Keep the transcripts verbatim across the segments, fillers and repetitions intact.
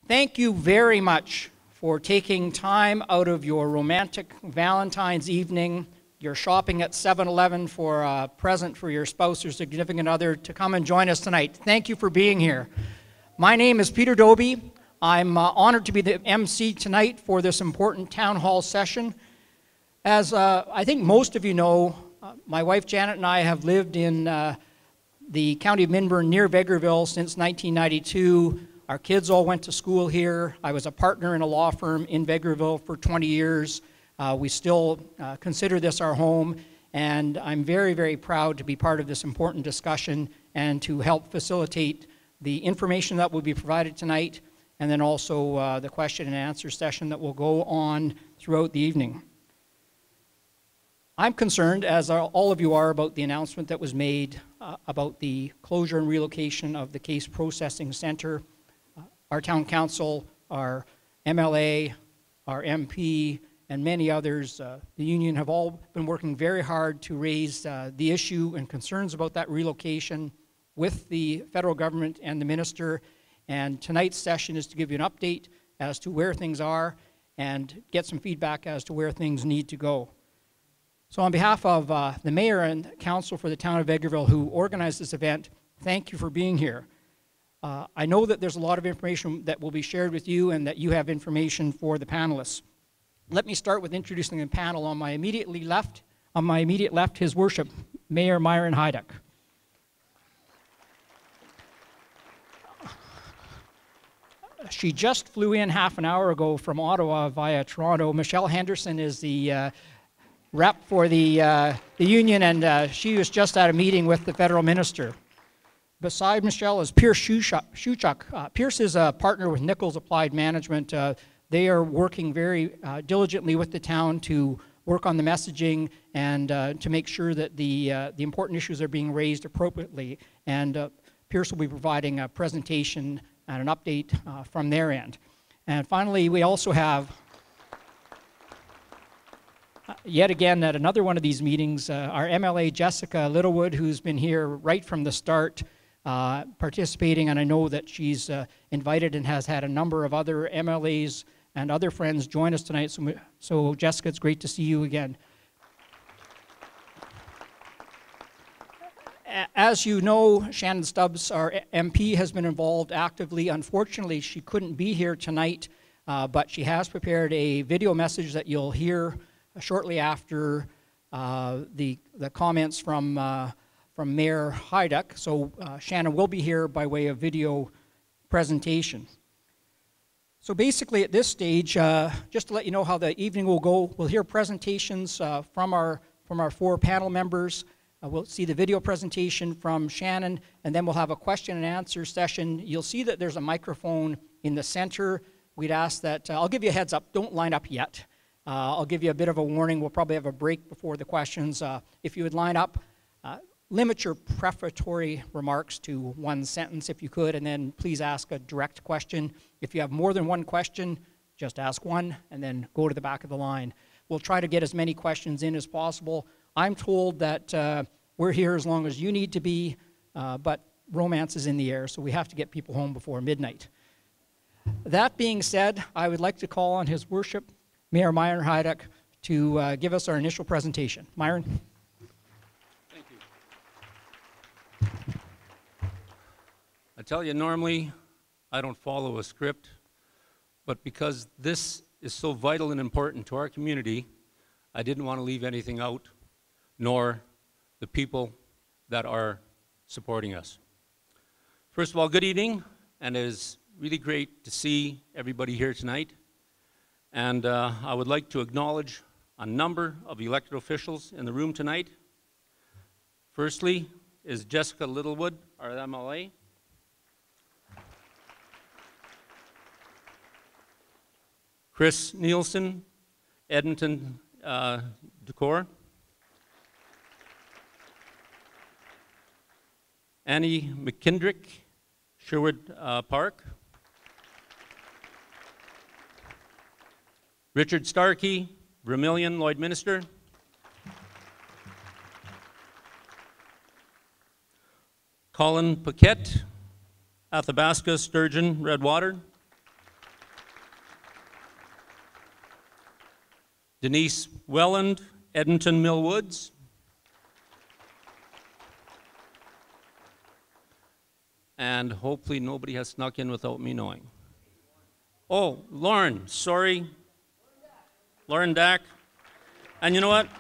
Thank you very much for taking time out of your romantic Valentine's evening, your shopping at seven eleven for a present for your spouse or significant other, to come and join us tonight. Thank you for being here. My name is Peter Doby. I'm uh, honored to be the M C tonight for this important town hall session. As uh, I think most of you know, uh, my wife Janet and I have lived in uh, the county of Minburn near Vegreville since nineteen ninety-two. Our kids all went to school here. I was a partner in a law firm in Vegreville for twenty years. Uh, we still uh, consider this our home, and I'm very, very proud to be part of this important discussion and to help facilitate the information that will be provided tonight, and then also uh, the question and answer session that will go on throughout the evening. I'm concerned, as all of you are, about the announcement that was made uh, about the closure and relocation of the Case Processing Center. Uh, our town council, our M L A, our M P, and many others, uh, the union, have all been working very hard to raise uh, the issue and concerns about that relocation with the federal government and the minister. And tonight's session is to give you an update as to where things are and get some feedback as to where things need to go. So on behalf of uh, the mayor and council for the town of Vegreville who organized this event, thank you for being here. Uh, I know that there's a lot of information that will be shared with you and that you have information for the panelists. Let me start with introducing the panel. On my immediately left, on my immediate left, His Worship, Mayor Myron Heiduck. She just flew in half an hour ago from Ottawa via Toronto. Michelle Henderson is the uh, rep for the, uh, the union, and uh, she was just at a meeting with the federal minister. Beside Michelle is Pierce Shuchuk. Uh, Pierce is a partner with Nichols Applied Management. Uh, they are working very uh, diligently with the town to work on the messaging and uh, to make sure that the, uh, the important issues are being raised appropriately. And uh, Pierce will be providing a presentation and an update uh, from their end. And finally, we also have yet again, at another one of these meetings, uh, our M L A, Jessica Littlewood, who's been here right from the start, uh, participating, and I know that she's uh, invited and has had a number of other M L As and other friends join us tonight. So, so Jessica, it's great to see you again. As you know, Shannon Stubbs, our M P, has been involved actively. Unfortunately, she couldn't be here tonight, uh, but she has prepared a video message that you'll hear shortly after uh, the, the comments from, uh, from Mayor Heiduck. So uh, Shannon will be here by way of video presentation. So basically at this stage, uh, just to let you know how the evening will go, we'll hear presentations uh, from, our, from our four panel members. Uh, we'll see the video presentation from Shannon, and then we'll have a question and answer session. You'll see that there's a microphone in the center. We'd ask that, uh, I'll give you a heads up, don't line up yet. Uh, I'll give you a bit of a warning. We'll probably have a break before the questions. Uh, if you would line up, uh, limit your prefatory remarks to one sentence if you could, and then please ask a direct question. If you have more than one question, just ask one, and then go to the back of the line. We'll try to get as many questions in as possible. I'm told that uh, we're here as long as you need to be, uh, but romance is in the air, so we have to get people home before midnight. That being said, I would like to call on His Worship, Mayor Myron Heiduck, to uh, give us our initial presentation. Myron. Thank you. I tell you, normally I don't follow a script, but because this is so vital and important to our community, I didn't want to leave anything out, nor the people that are supporting us. First of all, good evening, and it is really great to see everybody here tonight. And uh, I would like to acknowledge a number of elected officials in the room tonight. Firstly is Jessica Littlewood, our M L A. Chris Nielsen, Edmonton uh, Decor. Annie McKendrick, Sherwood uh, Park. Richard Starkey, Vermilion, Lloydminster. Colin Paquette, Athabasca, Sturgeon, Redwater. Denise Welland, Edmonton Mill Woods. And hopefully nobody has snuck in without me knowing. Oh, Lauren, sorry. Lauren Dack. And you know what?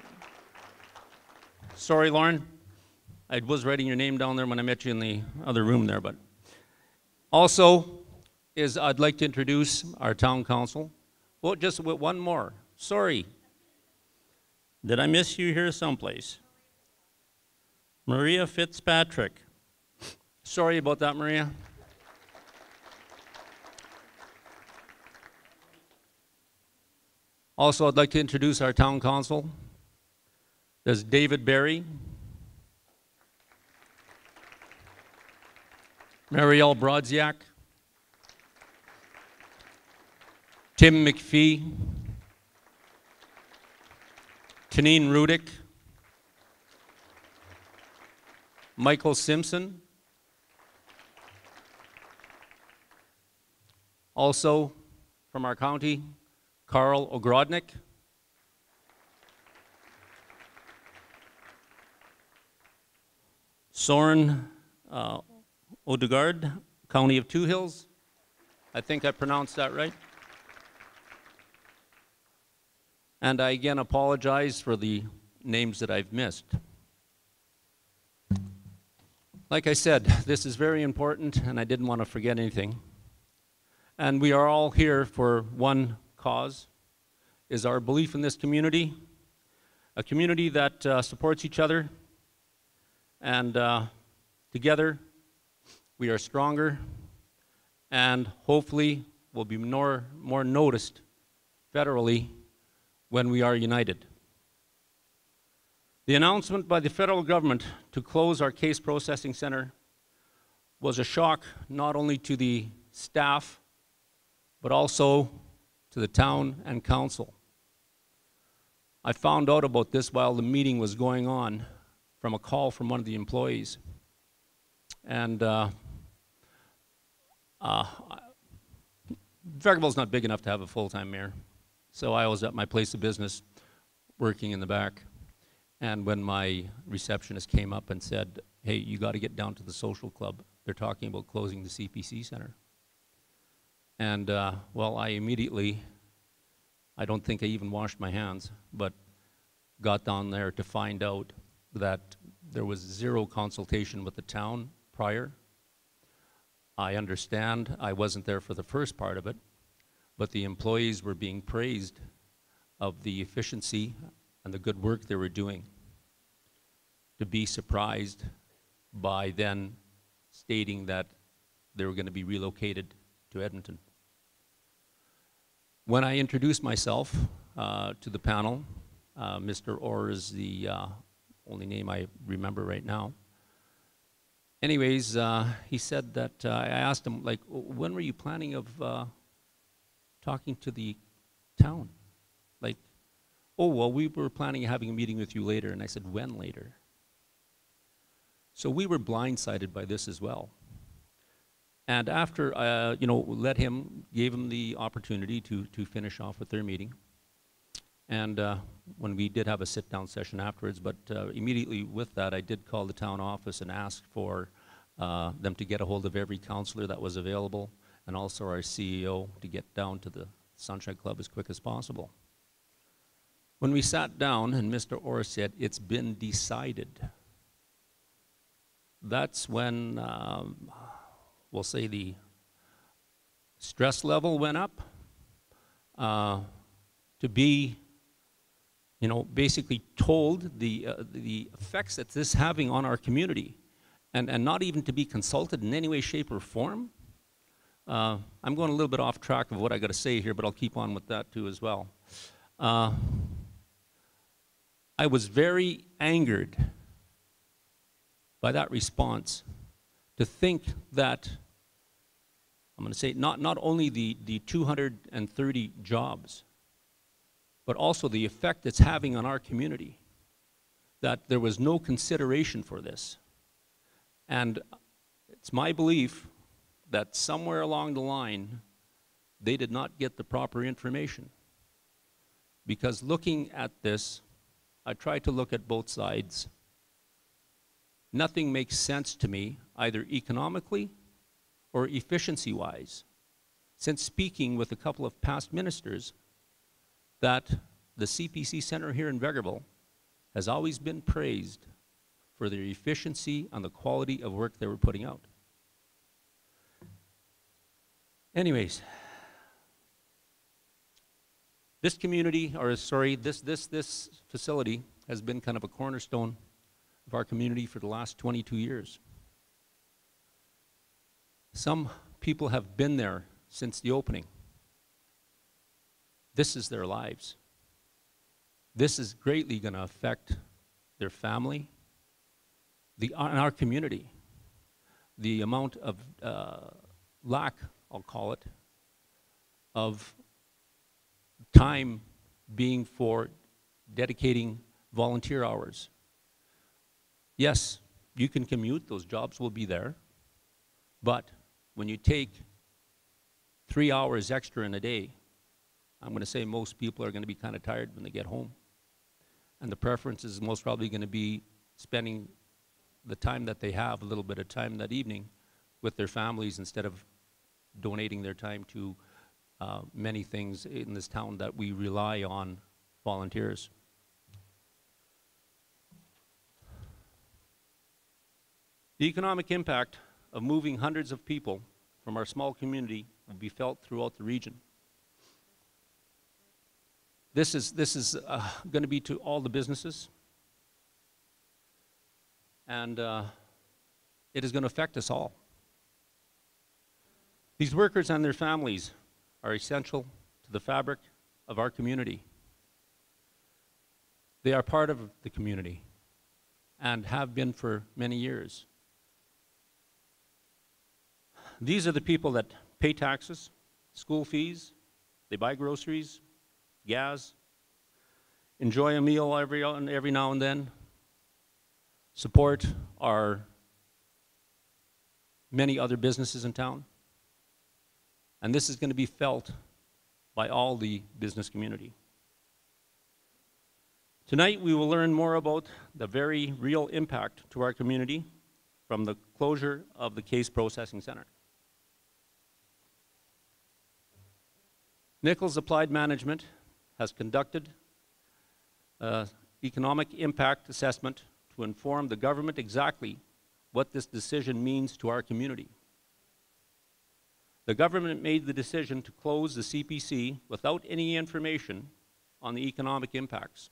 Sorry, Lauren. I was writing your name down there when I met you in the other room there, but also is I'd like to introduce our town council. Well, just with one more. Sorry. Did I miss you here someplace? Maria Fitzpatrick. Sorry about that, Maria. Also, I'd like to introduce our town council. There's David Berry, Marielle Brodziak, Tim McPhee, Tanine Rudick, Michael Simpson. Also from our county, Carl Ogrodnik. Soren uh, Odegaard, County of Two Hills. I think I pronounced that right. And I again apologize for the names that I've missed. Like I said, this is very important, and I didn't want to forget anything. And we are all here for one cause, is our belief in this community, a community that uh, supports each other, and uh, together we are stronger, and hopefully will be more, more noticed federally when we are united. The announcement by the federal government to close our case processing center was a shock not only to the staff, but also to the town and council. I found out about this while the meeting was going on from a call from one of the employees. And uh, uh, Vegreville's not big enough to have a full-time mayor. So I was at my place of business working in the back. And when my receptionist came up and said, hey, you got to get down to the social club. They're talking about closing the C P C center. And uh, well, I immediately, I don't think I even washed my hands, but got down there to find out that there was zero consultation with the town prior. I understand I wasn't there for the first part of it, but the employees were being praised of the efficiency and the good work they were doing. To be surprised by then stating that they were going to be relocated to Edmonton. When I introduced myself uh, to the panel, uh, Mister Orr is the uh, only name I remember right now. Anyways, uh, he said that, uh, I asked him, like, when were you planning of uh, talking to the town? Like, oh, well, we were planning on having a meeting with you later. And I said, when later? So we were blindsided by this as well. And after, uh, you know, let him, gave him the opportunity to, to finish off with their meeting. And uh, when we did have a sit-down session afterwards, but uh, immediately with that, I did call the town office and ask for uh, them to get a hold of every counselor that was available, and also our C E O to get down to the Sunshine Club as quick as possible. When we sat down and Mister Orr said, it's been decided, that's when, um, we'll say, the stress level went up. Uh, to be, you know, basically told the, uh, the effects that this is having on our community, and, and not even to be consulted in any way, shape, or form. Uh, I'm going a little bit off track of what I got to say here, but I'll keep on with that too as well. Uh, I was very angered by that response, to think that, I'm going to say, not, not only the, the two hundred thirty jobs, but also the effect it's having on our community, that there was no consideration for this. And it's my belief that somewhere along the line, they did not get the proper information. because looking at this, I try to look at both sides. Nothing makes sense to me, either economically or efficiency-wise, since speaking with a couple of past ministers, that the C P C Center here in Vegreville has always been praised for their efficiency and the quality of work they were putting out. Anyways, this community, or sorry, this, this, this facility has been kind of a cornerstone of our community for the last twenty-two years. Some people have been there since the opening. This is their lives. This is greatly going to affect their family, the, our community. The amount of uh, lack, I'll call it, of time being for dedicating volunteer hours. Yes, you can commute, those jobs will be there, but when you take three hours extra in a day, I'm going to say most people are going to be kind of tired when they get home. And the preference is most probably going to be spending the time that they have, a little bit of time that evening, with their families instead of donating their time to uh, many things in this town that we rely on volunteers. The economic impact of moving hundreds of people from our small community will be felt throughout the region. This is, this is uh, going to be to all the businesses, and uh, it is going to affect us all. These workers and their families are essential to the fabric of our community. They are part of the community and have been for many years. These are the people that pay taxes, school fees, they buy groceries, gas, enjoy a meal every, every now and then, support our many other businesses in town. And this is going to be felt by all the business community. Tonight we will learn more about the very real impact to our community from the closure of the Case Processing Center. Nichols Applied Management has conducted an economic impact assessment to inform the government exactly what this decision means to our community. The government made the decision to close the C P C without any information on the economic impacts.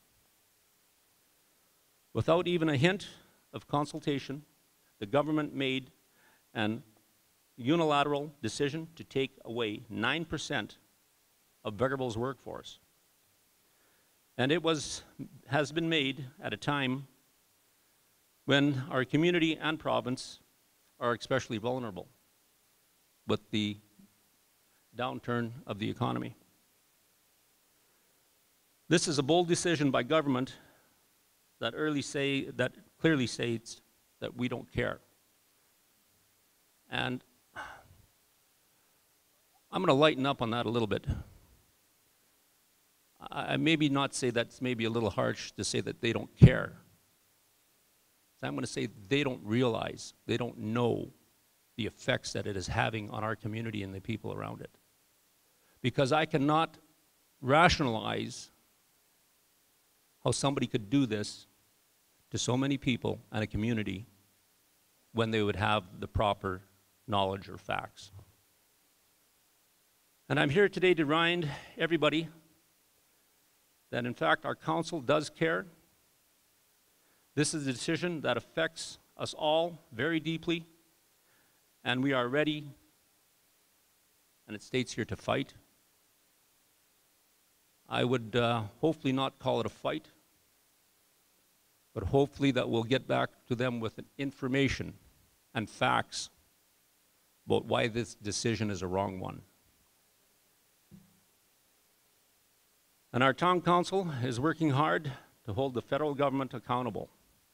Without even a hint of consultation, the government made an unilateral decision to take away nine percent of Vegreville's workforce. And it was, has been made at a time when our community and province are especially vulnerable with the downturn of the economy. This is a bold decision by government that early say that clearly states that we don't care. And I'm going to lighten up on that a little bit. I maybe not say that's maybe a little harsh to say that they don't care. So I'm going to say they don't realize, they don't know the effects that it is having on our community and the people around it. Because I cannot rationalize how somebody could do this to so many people and a community when they would have the proper knowledge or facts. And I'm here today to remind everybody that in fact our council does care. This is a decision that affects us all very deeply, and we are ready, and it states here, to fight. I would uh, hopefully not call it a fight, but hopefully that we'll get back to them with information and facts about why this decision is a wrong one. And our town council is working hard to hold the federal government accountable.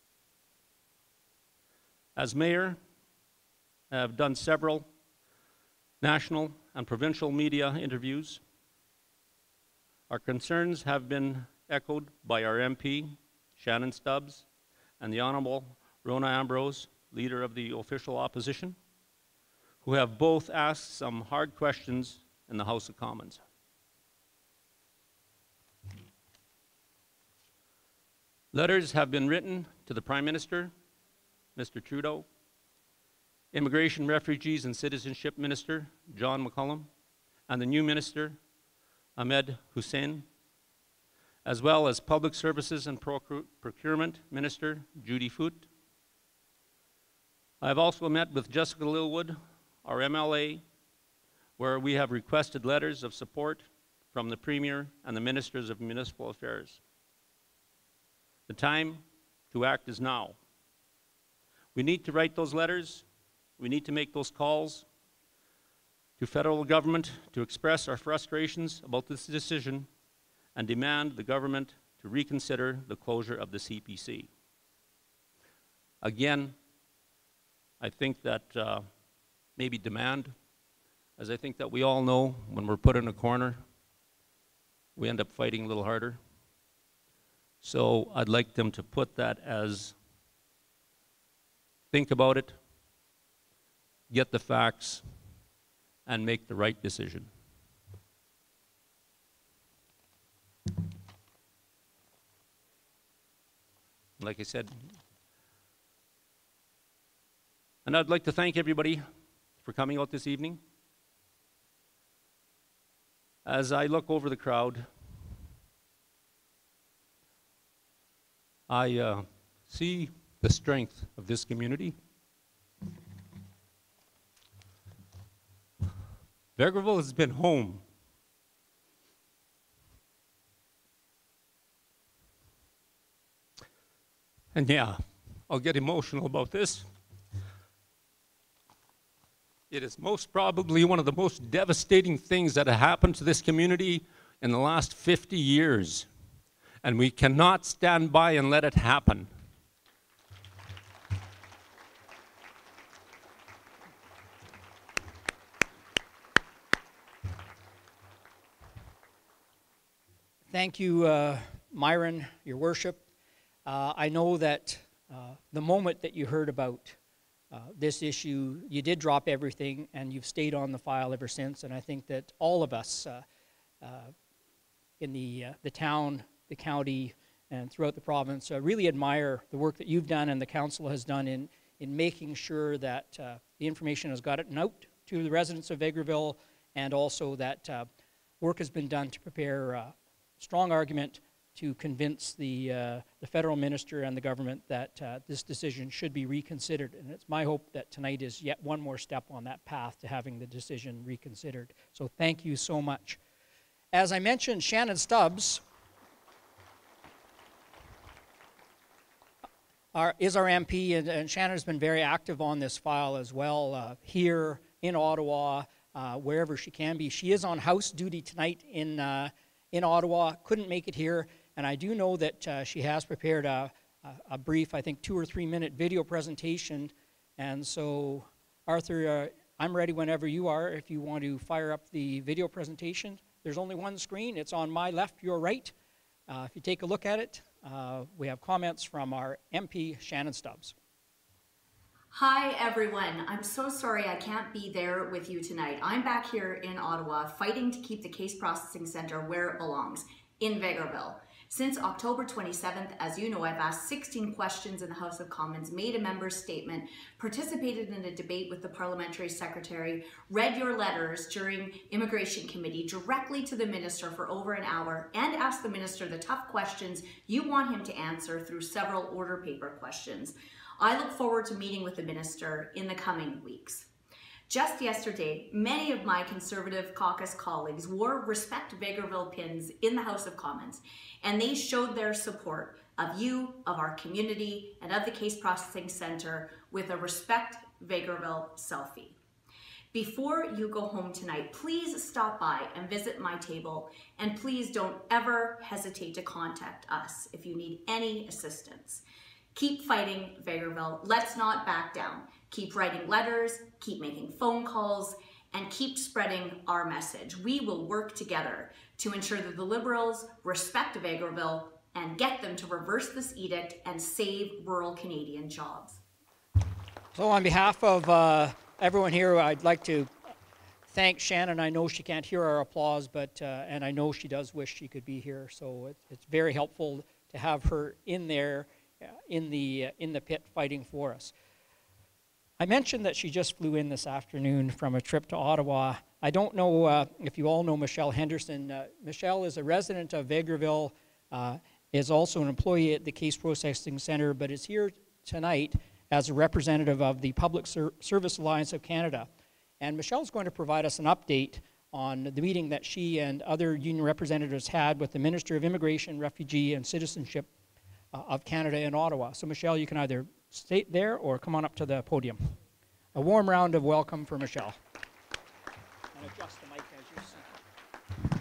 As mayor, I have done several national and provincial media interviews. Our concerns have been echoed by our M P, Shannon Stubbs, and the Honorable Rona Ambrose, Leader of the Official Opposition, who have both asked some hard questions in the House of Commons. Letters have been written to the Prime Minister, Mister Trudeau, Immigration, Refugees and Citizenship Minister, John McCullum, and the new Minister, Ahmed Hussein, as well as Public Services and Procure Procurement Minister, Judy Foote. I have also met with Jessica Lilwood, our M L A, where we have requested letters of support from the Premier and the Ministers of Municipal Affairs. The time to act is now. We need to write those letters. We need to make those calls to federal government to express our frustrations about this decision and demand the government to reconsider the closure of the C P C. Again, I think that uh, maybe demand, as I think that we all know, when we're put in a corner, we end up fighting a little harder. So I'd like them to put that as, think about it, get the facts, and make the right decision. Like I said, and I'd like to thank everybody for coming out this evening. As I look over the crowd, I uh, see the strength of this community. Vegreville has been home. And yeah, I'll get emotional about this. It is most probably one of the most devastating things that have happened to this community in the last fifty years. And we cannot stand by and let it happen. Thank you, uh, Myron, Your Worship. Uh, I know that uh, the moment that you heard about uh, this issue, you did drop everything and you've stayed on the file ever since. And I think that all of us uh, uh, in the, uh, the town, the county, and throughout the province uh, really admire the work that you've done and the council has done in, in making sure that uh, the information has gotten out to the residents of Vegreville, and also that uh, work has been done to prepare uh, strong argument to convince the, uh, the federal minister and the government that uh, this decision should be reconsidered. And it's my hope that tonight is yet one more step on that path to having the decision reconsidered. So thank you so much. As I mentioned, Shannon Stubbs our, is our M P, and, and Shannon has been very active on this file as well, uh, here in Ottawa, uh, wherever she can be. She is on House duty tonight in uh, in Ottawa, couldn't make it here, and I do know that uh, she has prepared a, a, a brief, I think two or three minute video presentation, and so Arthur, uh, I'm ready whenever you are if you want to fire up the video presentation. There's only one screen, it's on my left, your right. Uh, if you take a look at it, uh, we have comments from our M P, Shannon Stubbs. Hi everyone, I'm so sorry I can't be there with you tonight. I'm back here in Ottawa fighting to keep the Case Processing Centre where it belongs, in Vegreville. Since October twenty-seventh, as you know, I've asked sixteen questions in the House of Commons, made a member's statement, participated in a debate with the Parliamentary Secretary, read your letters during Immigration Committee directly to the Minister for over an hour, and asked the Minister the tough questions you want him to answer through several order paper questions. I look forward to meeting with the Minister in the coming weeks. Just yesterday, many of my Conservative caucus colleagues wore Respect Vegreville pins in the House of Commons, and they showed their support of you, of our community, and of the Case Processing Centre with a Respect Vegreville selfie. Before you go home tonight, please stop by and visit my table, and please don't ever hesitate to contact us if you need any assistance. Keep fighting, Vegreville. Let's not back down. Keep writing letters, keep making phone calls, and keep spreading our message. We will work together to ensure that the Liberals respect Vegreville and get them to reverse this edict and save rural Canadian jobs. So on behalf of uh, everyone here, I'd like to thank Shannon. I know she can't hear our applause, but uh, and I know she does wish she could be here. So it, it's very helpful to have her in there, uh, in the uh, in the pit fighting for us. I mentioned that she just flew in this afternoon from a trip to Ottawa. I don't know uh, if you all know Michelle Henderson. Uh, Michelle is a resident of Vegreville, uh, is also an employee at the Case Processing Centre, but is here tonight as a representative of the Public Ser Service Alliance of Canada. And Michelle's going to provide us an update on the meeting that she and other union representatives had with the Minister of Immigration, Refugee and Citizenship uh, of Canada in Ottawa. So Michelle, you can either stay there or come on up to the podium. A warm round of welcome for Michelle. And adjust the mic as you see.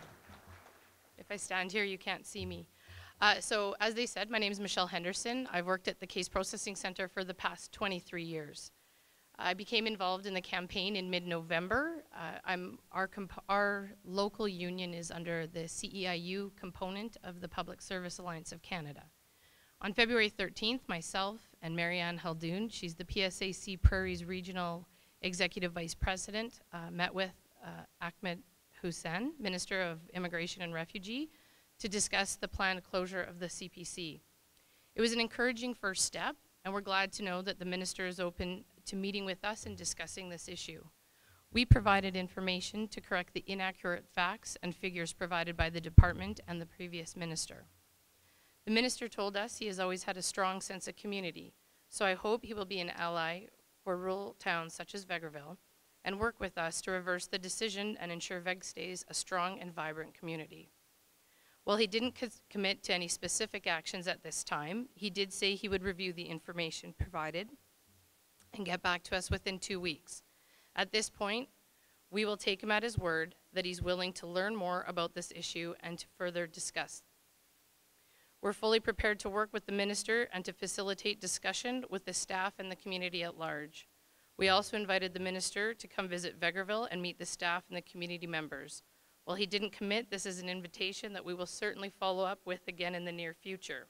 If I stand here, you can't see me. Uh, so as they said, my name is Michelle Henderson. I've worked at the Case Processing Centre for the past twenty-three years. I became involved in the campaign in mid-November. Uh, I'm, our, our local union is under the C E I U component of the Public Service Alliance of Canada. On February thirteenth, myself and Marianne Haldoun, she's the P S A C Prairies Regional Executive Vice President, uh, met with uh, Ahmed Hussein, Minister of Immigration and Refugee, to discuss the planned closure of the C P C. It was an encouraging first step, and we're glad to know that the Minister is open to meeting with us and discussing this issue. We provided information to correct the inaccurate facts and figures provided by the department and the previous Minister. The Minister told us he has always had a strong sense of community, so I hope he will be an ally for rural towns such as Vegreville and work with us to reverse the decision and ensure Veg stays a strong and vibrant community. While he didn't co commit to any specific actions at this time, he did say he would review the information provided and get back to us within two weeks. At this point, we will take him at his word that he's willing to learn more about this issue and to further discuss. We're fully prepared to work with the Minister and to facilitate discussion with the staff and the community at large. We also invited the Minister to come visit Vegreville and meet the staff and the community members. While he didn't commit, this is an invitation that we will certainly follow up with again in the near future.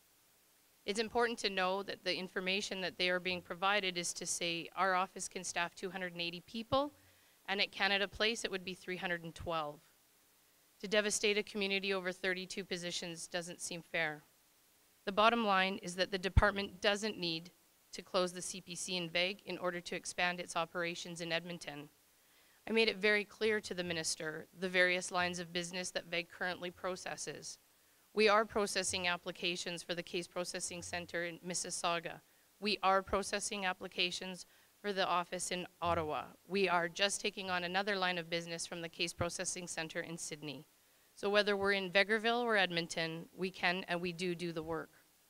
It's important to know that the information that they are being provided is to say our office can staff two hundred eighty people, and at Canada Place it would be three hundred twelve. To devastate a community over thirty-two positions doesn't seem fair. The bottom line is that the department doesn't need to close the C P C in Veg in order to expand its operations in Edmonton. I made it very clear to the Minister the various lines of business that Veg currently processes. We are processing applications for the Case Processing Centre in Mississauga. We are processing applications for the office in Ottawa. We are just taking on another line of business from the Case Processing Centre in Sydney. So whether we're in Vegreville or Edmonton, we can and we do do the work.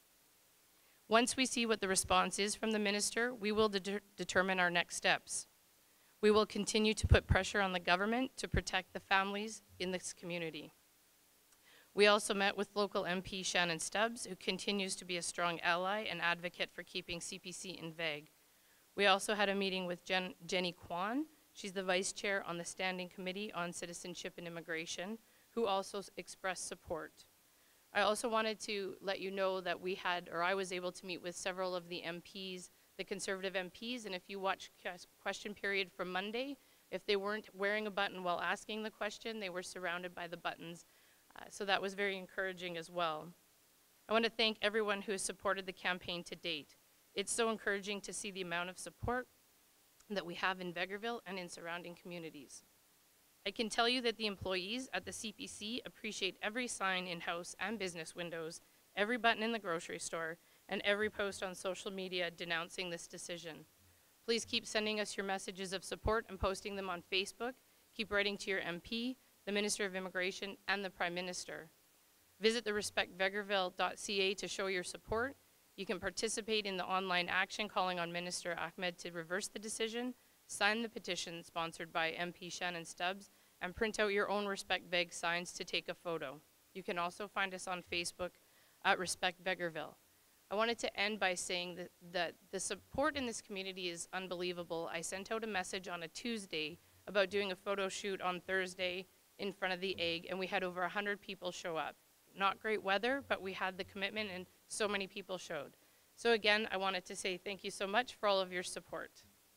Once we see what the response is from the Minister, we will de determine our next steps. We will continue to put pressure on the government to protect the families in this community. We also met with local M P Shannon Stubbs, who continues to be a strong ally and advocate for keeping C P C in Veg. We also had a meeting with Jen Jenny Kwan. She's the Vice Chair on the Standing Committee on Citizenship and Immigration, who also expressed support. I also wanted to let you know that we had, or I was able to meet with several of the M Ps, the Conservative M Ps, and if you watch question period from Monday, if they weren't wearing a button while asking the question, they were surrounded by the buttons. Uh, so that was very encouraging as well. I want to thank everyone who has supported the campaign to date. It's so encouraging to see the amount of support that we have in Vegreville and in surrounding communities. I can tell you that the employees at the C P C appreciate every sign in house and business windows, every button in the grocery store, and every post on social media denouncing this decision. Please keep sending us your messages of support and posting them on Facebook. Keep writing to your M P, the Minister of Immigration, and the Prime Minister. Visit the respect vegreville dot c a to show your support. You can participate in the online action calling on Minister Ahmed to reverse the decision, sign the petition sponsored by M P Shannon Stubbs, and print out your own Respect Veg signs to take a photo. You can also find us on Facebook at Respect Vegreville. I wanted to end by saying that, that the support in this community is unbelievable. I sent out a message on a Tuesday about doing a photo shoot on Thursday in front of the egg, and we had over one hundred people show up. Not great weather, but we had the commitment and so many people showed. So again, I wanted to say thank you so much for all of your support.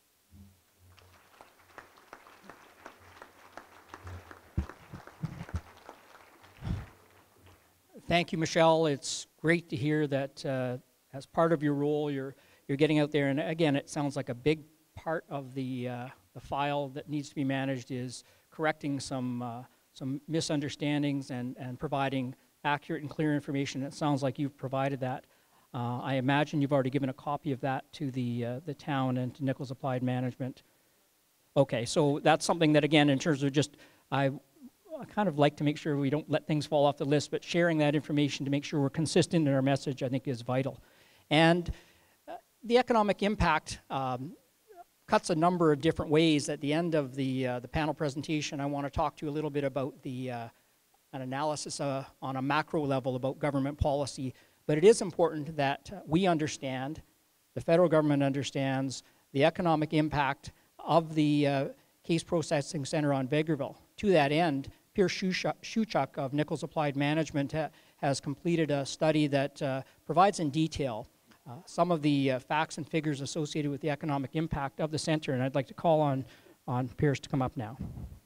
Thank you, Michelle. It's great to hear that uh, as part of your role, you're you're getting out there. And again, it sounds like a big part of the uh, the file that needs to be managed is correcting some uh, some misunderstandings and and providing accurate and clear information. It sounds like you've provided that. Uh, I imagine you've already given a copy of that to the uh, the town and to Nichols Applied Management. Okay, so that's something that, again, in terms of just I. I kind of like to make sure we don't let things fall off the list, but sharing that information to make sure we're consistent in our message, I think, is vital. And uh, the economic impact um, cuts a number of different ways. At the end of the, uh, the panel presentation, I want to talk to you a little bit about the, uh, an analysis uh, on a macro level about government policy. But it is important that uh, we understand, the federal government understands, the economic impact of the uh, Case Processing Center on Vegreville. To that end, Pierce Shuchuk of Nichols Applied Management ha has completed a study that uh, provides in detail uh, some of the uh, facts and figures associated with the economic impact of the center, and I'd like to call on, on Pierce to come up now.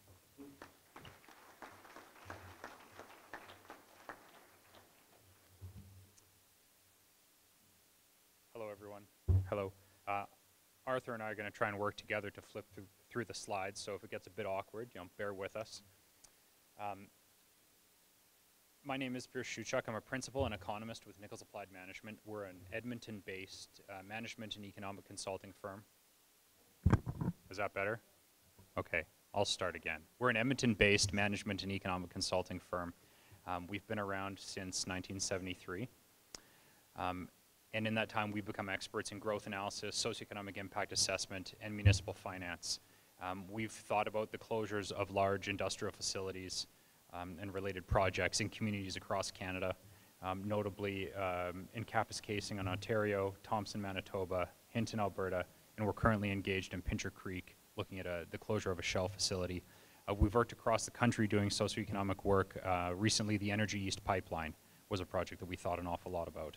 Hello, everyone. Hello. Uh, Arthur and I are going to try and work together to flip through, through the slides, so if it gets a bit awkward, you know, bear with us. Um, my name is Pierce Shuchuk. I'm a principal and economist with Nichols Applied Management. We're an Edmonton-based uh, management and economic consulting firm. Is that better? Okay, I'll start again. We're an Edmonton-based management and economic consulting firm. Um, we've been around since nineteen seventy-three. Um, and in that time, we've become experts in growth analysis, socioeconomic impact assessment, and municipal finance. Um, we've thought about the closures of large industrial facilities um, and related projects in communities across Canada, um, notably um, in Kapuskasing in Ontario, Thompson, Manitoba, Hinton, Alberta, and we're currently engaged in Pincher Creek, looking at a, the closure of a Shell facility. Uh, we've worked across the country doing socioeconomic work. Uh, recently, the Energy East Pipeline was a project that we thought an awful lot about.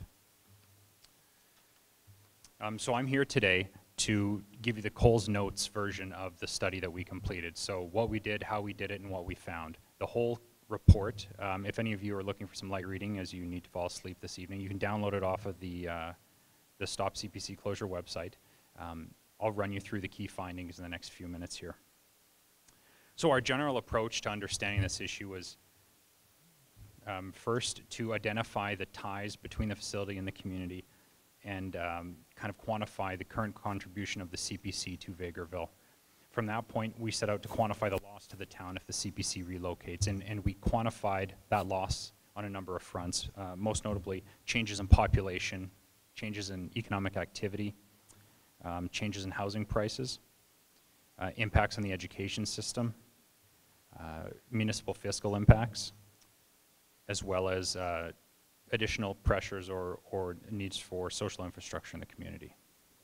Um, so I'm here today to give you the Coles Notes version of the study that we completed. So what we did, how we did it, and what we found. The whole report, um, if any of you are looking for some light reading as you need to fall asleep this evening, you can download it off of the, uh, the Stop C P C Closure website. Um, I'll run you through the key findings in the next few minutes here. So our general approach to understanding this issue was um, first to identify the ties between the facility and the community, and um, kind of quantify the current contribution of the C P C to Vegreville. From that point, we set out to quantify the loss to the town if the C P C relocates, and, and we quantified that loss on a number of fronts, uh, most notably changes in population, changes in economic activity, um, changes in housing prices, uh, impacts on the education system, uh, municipal fiscal impacts, as well as uh, additional pressures or, or needs for social infrastructure in the community.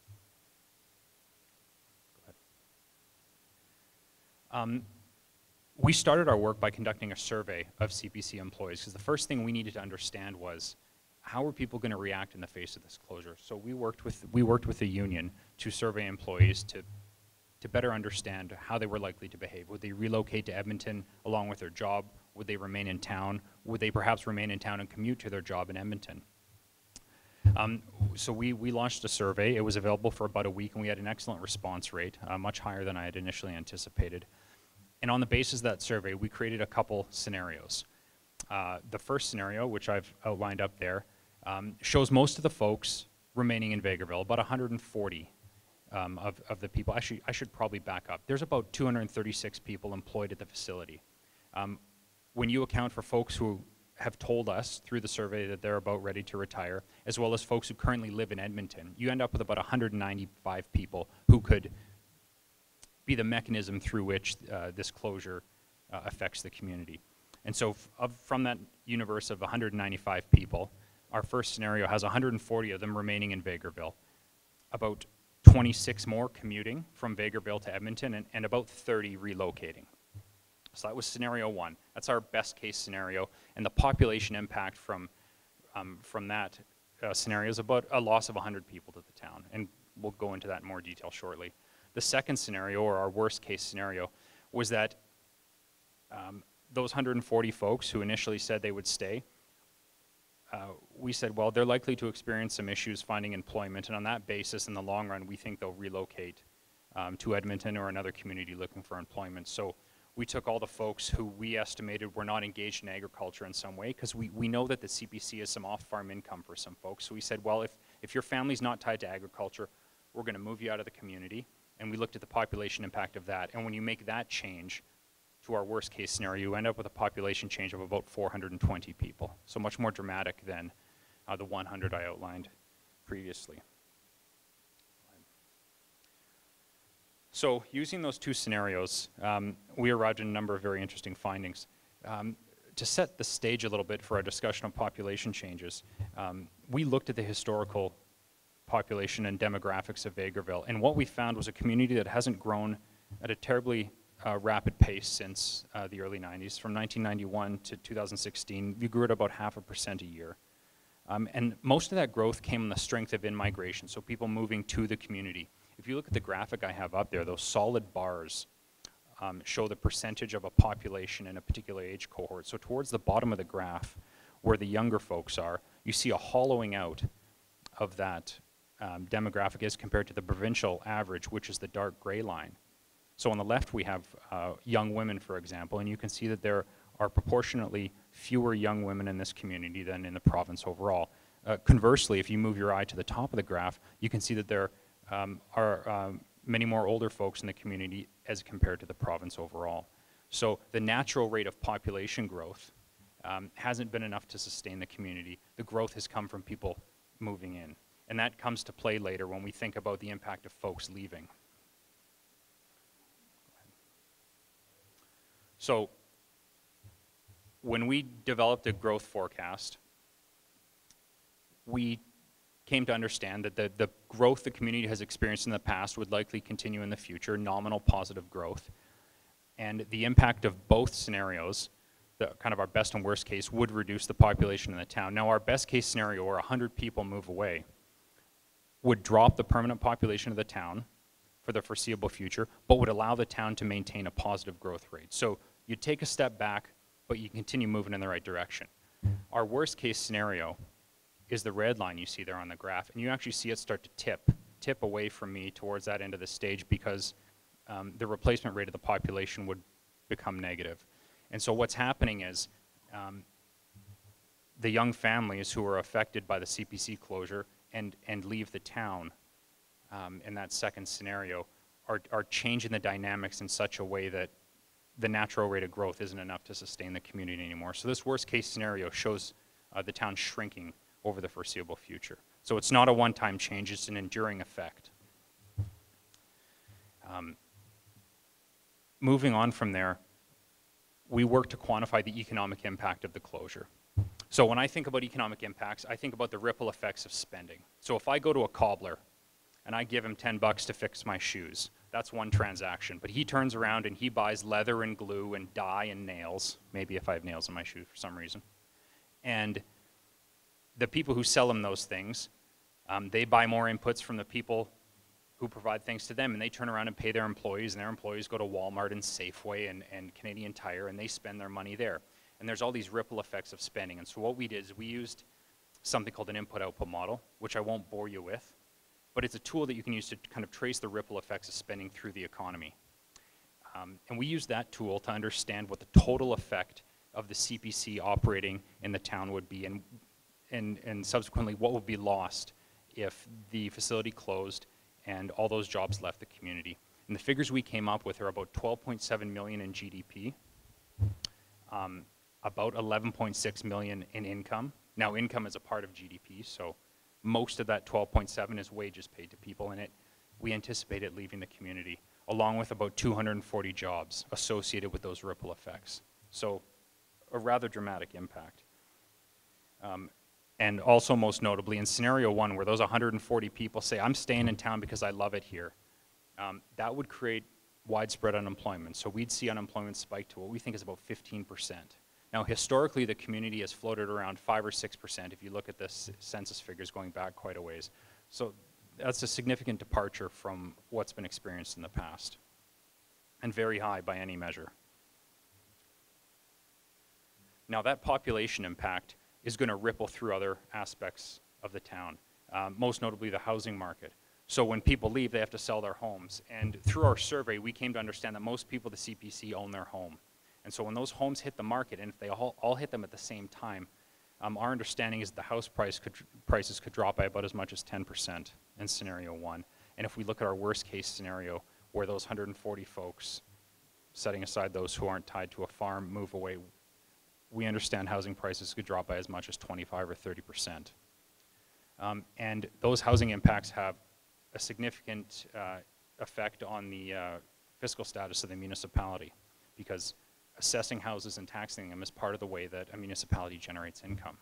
Go ahead. Um, we started our work by conducting a survey of C P C employees, because the first thing we needed to understand was how are people going to react in the face of this closure. So we worked with, we worked with the union to survey employees to, to better understand how they were likely to behave. Would they relocate to Edmonton along with their job? Would they remain in town? Would they perhaps remain in town and commute to their job in Edmonton? Um, so we, we launched a survey. It was available for about a week, and we had an excellent response rate, uh, much higher than I had initially anticipated. And on the basis of that survey, we created a couple scenarios. Uh, the first scenario, which I've outlined up there, um, shows most of the folks remaining in Vegreville, about one hundred forty um, of, of the people. Actually, I should probably back up. There's about two hundred thirty-six people employed at the facility. Um, when you account for folks who have told us through the survey that they're about ready to retire, as well as folks who currently live in Edmonton, you end up with about one hundred ninety-five people who could be the mechanism through which uh, this closure uh, affects the community. And so f of, from that universe of one hundred ninety-five people, our first scenario has one hundred forty of them remaining in Vegreville. About twenty-six more commuting from Vegreville to Edmonton, and, and about thirty relocating. So that was scenario one. That's our best case scenario, and the population impact from, um, from that uh, scenario is about a loss of one hundred people to the town, and we'll go into that in more detail shortly. The second scenario, or our worst case scenario, was that um, those one hundred forty folks who initially said they would stay, uh, we said, well, they're likely to experience some issues finding employment, and on that basis, in the long run, we think they'll relocate um, to Edmonton or another community looking for employment. So we took all the folks who we estimated were not engaged in agriculture in some way, because we, we know that the C P C is some off-farm income for some folks. So we said, well, if, if your family's not tied to agriculture, we're going to move you out of the community. And we looked at the population impact of that. And when you make that change to our worst case scenario, you end up with a population change of about four hundred twenty people. So much more dramatic than uh, the one hundred I outlined previously. So using those two scenarios, um, we arrived at a number of very interesting findings. Um, to set the stage a little bit for our discussion of population changes, um, we looked at the historical population and demographics of Vegreville, and what we found was a community that hasn't grown at a terribly uh, rapid pace since uh, the early nineties. From nineteen ninety-one to two thousand sixteen, we grew at about half a percent a year. Um, and most of that growth came on the strength of in-migration, so people moving to the community. If you look at the graphic I have up there, those solid bars um, show the percentage of a population in a particular age cohort. So towards the bottom of the graph, where the younger folks are, you see a hollowing out of that um, demographic as compared to the provincial average, which is the dark gray line. So on the left we have uh, young women, for example, and you can see that there are proportionately fewer young women in this community than in the province overall. Uh, conversely, if you move your eye to the top of the graph, you can see that there Um, are um, many more older folks in the community as compared to the province overall. So the natural rate of population growth um, hasn't been enough to sustain the community. The growth has come from people moving in. And that comes to play later when we think about the impact of folks leaving. So when we developed a growth forecast, we came to understand that the, the growth the community has experienced in the past would likely continue in the future, nominal positive growth. And the impact of both scenarios, the kind of our best and worst case, would reduce the population in the town. Now our best case scenario, where one hundred people move away, would drop the permanent population of the town for the foreseeable future, but would allow the town to maintain a positive growth rate. So you take a step back, but you continue moving in the right direction. Our worst case scenario is the red line you see there on the graph, and you actually see it start to tip, tip away from me towards that end of the stage, because um, the replacement rate of the population would become negative. And so what's happening is um, the young families who are affected by the C P C closure and, and leave the town um, in that second scenario are, are changing the dynamics in such a way that the natural rate of growth isn't enough to sustain the community anymore. So this worst case scenario shows uh, the town shrinking over the foreseeable future. So it's not a one-time change, it's an enduring effect. Um, moving on from there, we work to quantify the economic impact of the closure. So when I think about economic impacts, I think about the ripple effects of spending. So if I go to a cobbler and I give him ten bucks to fix my shoes, that's one transaction. But he turns around and he buys leather and glue and dye and nails, maybe if I have nails in my shoes for some reason. And the people who sell them those things, um, they buy more inputs from the people who provide things to them, and they turn around and pay their employees, and their employees go to Walmart and Safeway and, and Canadian Tire, and they spend their money there. And there's all these ripple effects of spending. And so what we did is we used something called an input-output model, which I won't bore you with, but it's a tool that you can use to kind of trace the ripple effects of spending through the economy. Um, and we used that tool to understand what the total effect of the C P C operating in the town would be, and And, and subsequently what would be lost if the facility closed and all those jobs left the community. And the figures we came up with are about twelve point seven million in G D P, um, about eleven point six million in income. Now income is a part of G D P, so most of that twelve point seven is wages paid to people in it. We anticipate it leaving the community, along with about two hundred forty jobs associated with those ripple effects. So a rather dramatic impact. Um, And also most notably in scenario one, where those one hundred forty people say, I'm staying in town because I love it here, um, that would create widespread unemployment. So we'd see unemployment spike to what we think is about fifteen percent. Now historically the community has floated around five or six percent if you look at the census figures going back quite a ways. So that's a significant departure from what's been experienced in the past, and very high by any measure. Now that population impact is going to ripple through other aspects of the town, um, most notably the housing market. So when people leave, they have to sell their homes. And through our survey, we came to understand that most people at the C P C own their home. And so when those homes hit the market, and if they all, all hit them at the same time, um, our understanding is the house price could, prices could drop by about as much as ten percent in scenario one. And if we look at our worst case scenario, where those one hundred forty folks, setting aside those who aren't tied to a farm, move away, we understand housing prices could drop by as much as twenty-five or thirty percent. Um, and those housing impacts have a significant uh, effect on the uh, fiscal status of the municipality, because assessing houses and taxing them is part of the way that a municipality generates income.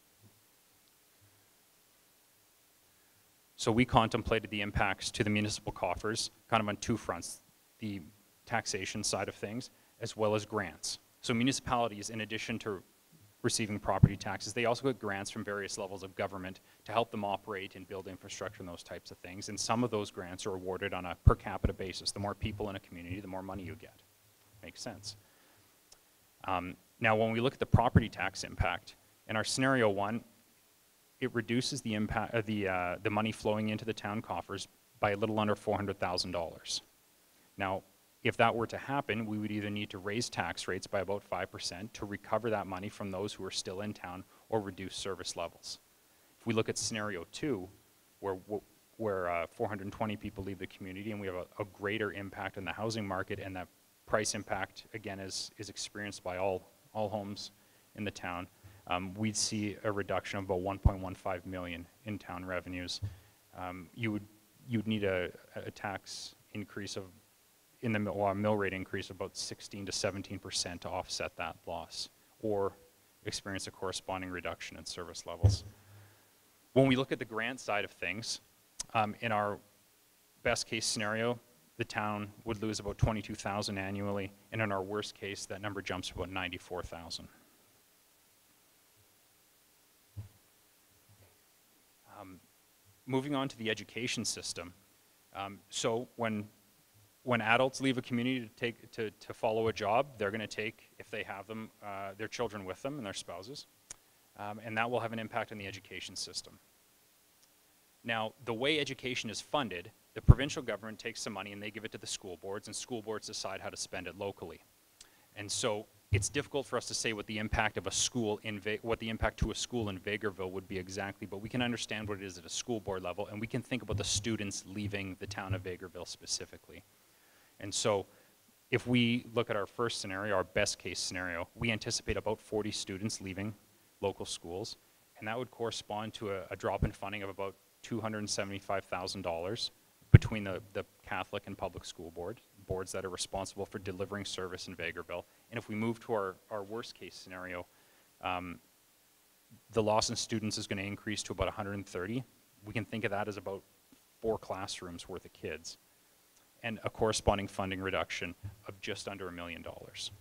So we contemplated the impacts to the municipal coffers kind of on two fronts, the taxation side of things as well as grants. So municipalities, in addition to receiving property taxes, they also get grants from various levels of government to help them operate and build infrastructure and those types of things. And some of those grants are awarded on a per capita basis. The more people in a community, the more money you get. Makes sense. Um, now, when we look at the property tax impact, in our scenario one, it reduces the impact of the, uh, the money flowing into the town coffers by a little under four hundred thousand dollars. Now, if that were to happen, we would either need to raise tax rates by about five percent to recover that money from those who are still in town, or reduce service levels. If we look at scenario two, where, where uh, four hundred twenty people leave the community and we have a, a greater impact on the housing market, and that price impact, again, is, is experienced by all, all homes in the town, um, we'd see a reduction of about one point one five million in town revenues. Um, you would you'd need a, a tax increase of in the well, mill rate increase of about sixteen to seventeen percent to offset that loss, or experience a corresponding reduction in service levels. When we look at the grant side of things, um, in our best case scenario, the town would lose about twenty-two thousand dollars annually, and in our worst case, that number jumps to about ninety-four thousand dollars. Um, moving on to the education system. Um, so when When adults leave a community to, take, to, to follow a job, they're going to take, if they have them, uh, their children with them and their spouses. Um, and that will have an impact on the education system. Now, the way education is funded, the provincial government takes some money and they give it to the school boards, and school boards decide how to spend it locally. And so it's difficult for us to say what the impact of a school in Ve what the impact to a school in Vegreville would be exactly, but we can understand what it is at a school board level, and we can think about the students leaving the town of Vegreville specifically. And so if we look at our first scenario, our best case scenario, we anticipate about forty students leaving local schools, and that would correspond to a, a drop in funding of about two hundred seventy-five thousand dollars between the, the Catholic and public school board, boards that are responsible for delivering service in Vegreville. And if we move to our, our worst case scenario, um, the loss in students is going to increase to about one hundred thirty. We can think of that as about four classrooms worth of kids, and a corresponding funding reduction of just under a million dollars.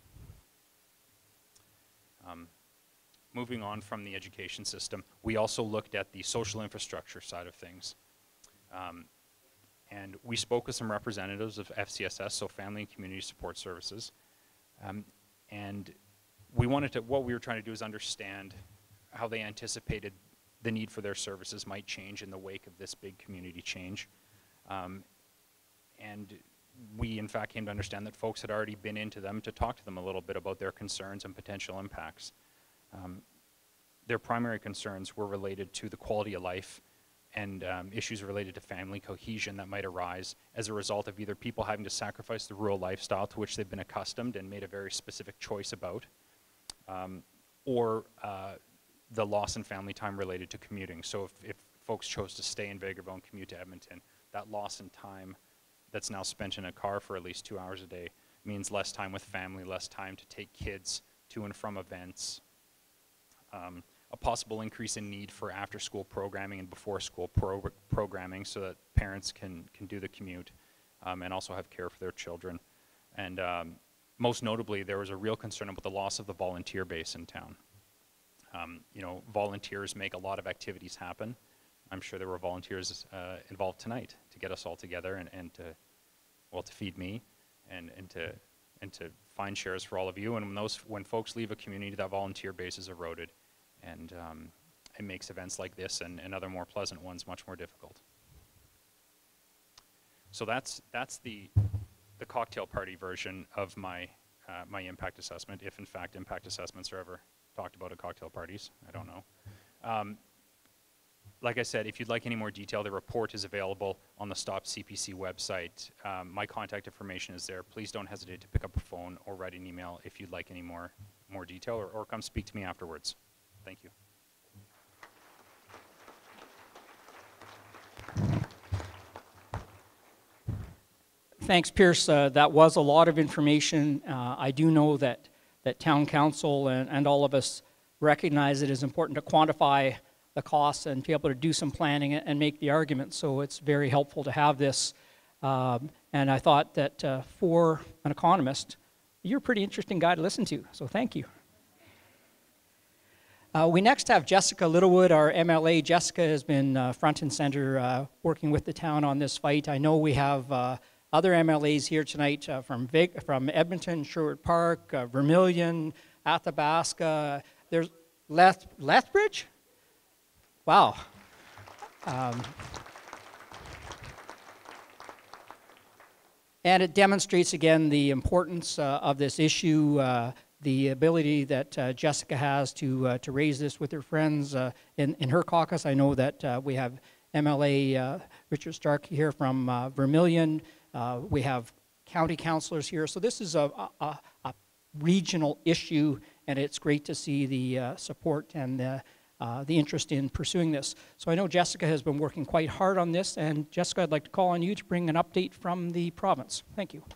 Um, moving on from the education system, we also looked at the social infrastructure side of things. Um, and we spoke with some representatives of F C S S, so Family and Community Support Services. Um, and we wanted to, what we were trying to do is understand how they anticipated the need for their services might change in the wake of this big community change. Um, And we, in fact, came to understand that folks had already been into them to talk to them a little bit about their concerns and potential impacts. Um, their primary concerns were related to the quality of life and um, issues related to family cohesion that might arise as a result of either people having to sacrifice the rural lifestyle to which they've been accustomed and made a very specific choice about, um, or uh, the loss in family time related to commuting. So if, if folks chose to stay in Vegreville and commute to Edmonton, that loss in time that's now spent in a car for at least two hours a day means less time with family, less time to take kids to and from events. Um, a possible increase in need for after-school programming and before-school pro programming so that parents can, can do the commute um, and also have care for their children. And um, most notably, there was a real concern about the loss of the volunteer base in town. Um, you know, volunteers make a lot of activities happen. I'm sure there were volunteers uh, involved tonight to get us all together and, and to, well, to feed me and, and, to, and to find shares for all of you. And when, those, when folks leave a community, that volunteer base is eroded. And um, it makes events like this and, and other more pleasant ones much more difficult. So that's, that's the, the cocktail party version of my, uh, my impact assessment, if in fact impact assessments are ever talked about at cocktail parties. I don't know. Um, like I said, if you'd like any more detail, the report is available on the Stop C P C website. Um, my contact information is there. Please don't hesitate to pick up a phone or write an email if you'd like any more, more detail, or, or come speak to me afterwards. Thank you. Thanks, Pierce. Uh, that was a lot of information. Uh, I do know that, that Town Council and, and all of us recognize it is important to quantify the costs and to be able to do some planning and make the argument. So it's very helpful to have this. Um, and I thought that uh, for an economist, you're a pretty interesting guy to listen to. So thank you. Uh, we next have Jessica Littlewood, our M L A. Jessica has been uh, front and center uh, working with the town on this fight. I know we have uh, other M L As here tonight uh, from, Vig from Edmonton, Sherwood Park, uh, Vermilion, Athabasca. There's Leth Lethbridge? Wow. Um, and it demonstrates again the importance uh, of this issue, uh, the ability that uh, Jessica has to uh, to raise this with her friends uh, in, in her caucus. I know that uh, we have M L A uh, Richard Stark here from uh, Vermilion. Uh, we have county councilors here. So this is a, a, a regional issue, and it's great to see the uh, support and the, uh, the interest in pursuing this. So I know Jessica has been working quite hard on this, and Jessica, I'd like to call on you to bring an update from the province. Thank you.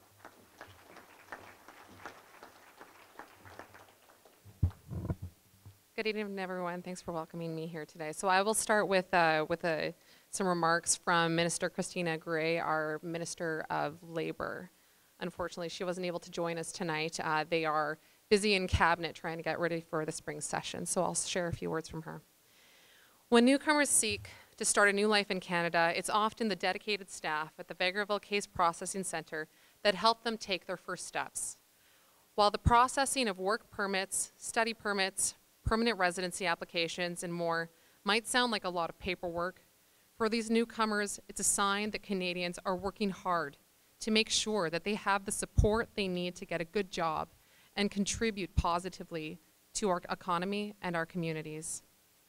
Good evening, everyone. Thanks for welcoming me here today. So I will start with uh, with a, some remarks from Minister Christina Gray, our Minister of Labour. Unfortunately, she wasn't able to join us tonight. Uh, they are busy in cabinet trying to get ready for the spring session, so I'll share a few words from her. When newcomers seek to start a new life in Canada, it's often the dedicated staff at the Vegreville Case Processing Centre that help them take their first steps. While the processing of work permits, study permits, permanent residency applications, and more might sound like a lot of paperwork, for these newcomers, it's a sign that Canadians are working hard to make sure that they have the support they need to get a good job and contribute positively to our economy and our communities.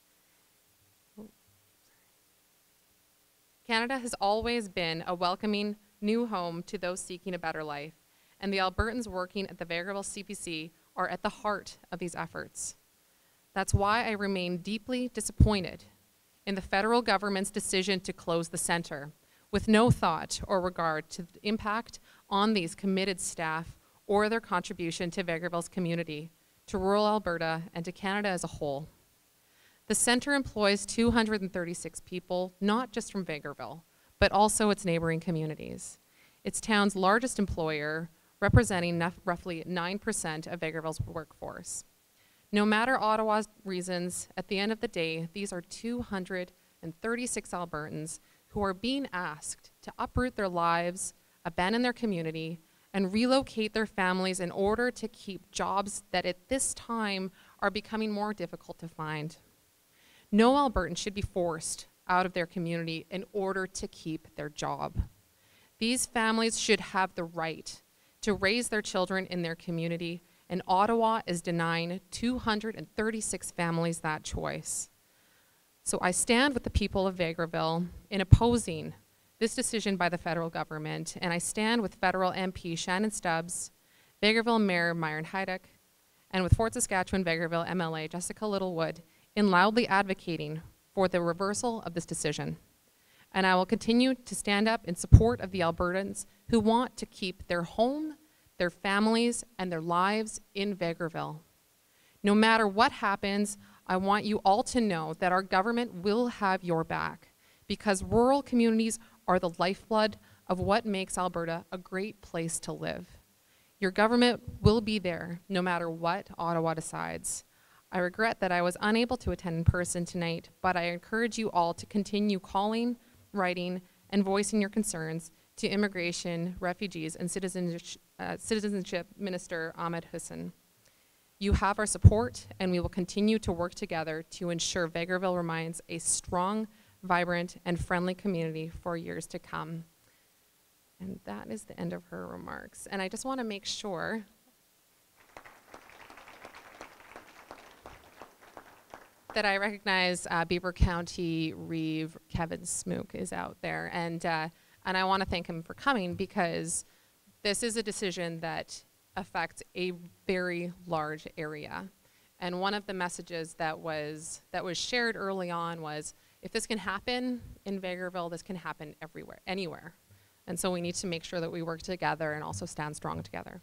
Canada has always been a welcoming new home to those seeking a better life, and the Albertans working at the Vegreville C P C are at the heart of these efforts. That's why I remain deeply disappointed in the federal government's decision to close the centre, with no thought or regard to the impact on these committed staff or their contribution to Vegreville's community, to rural Alberta, and to Canada as a whole. The centre employs two hundred thirty-six people, not just from Vegreville, but also its neighbouring communities. It's town's largest employer, representing roughly nine percent of Vegreville's workforce. No matter Ottawa's reasons, at the end of the day, these are two hundred thirty-six Albertans who are being asked to uproot their lives, abandon their community, and relocate their families in order to keep jobs that at this time are becoming more difficult to find. No Albertan should be forced out of their community in order to keep their job. These families should have the right to raise their children in their community, and Ottawa is denying two hundred thirty-six families that choice. So I stand with the people of Vegreville in opposing this decision by the federal government, and I stand with federal M P Shannon Stubbs, Vegreville Mayor Myron Heidick, and with Fort Saskatchewan Vegreville M L A Jessica Littlewood in loudly advocating for the reversal of this decision. And I will continue to stand up in support of the Albertans who want to keep their home, their families, and their lives in Vegreville. No matter what happens, I want you all to know that our government will have your back, because rural communities are the lifeblood of what makes Alberta a great place to live. Your government will be there no matter what Ottawa decides. I regret that I was unable to attend in person tonight, but I encourage you all to continue calling, writing, and voicing your concerns to Immigration, Refugees, and Citizenship, uh, Citizenship Minister Ahmed Hussein. You have our support, and we will continue to work together to ensure Vegreville remains a strong, vibrant, and friendly community for years to come. And that is the end of her remarks. And I just want to make sure that I recognize uh, Beaver County Reeve Kevin Smook is out there. And, uh, and I want to thank him for coming, because this is a decision that affects a very large area. And one of the messages that was, that was shared early on was, if this can happen in Vegreville, this can happen everywhere, anywhere. And so we need to make sure that we work together and also stand strong together.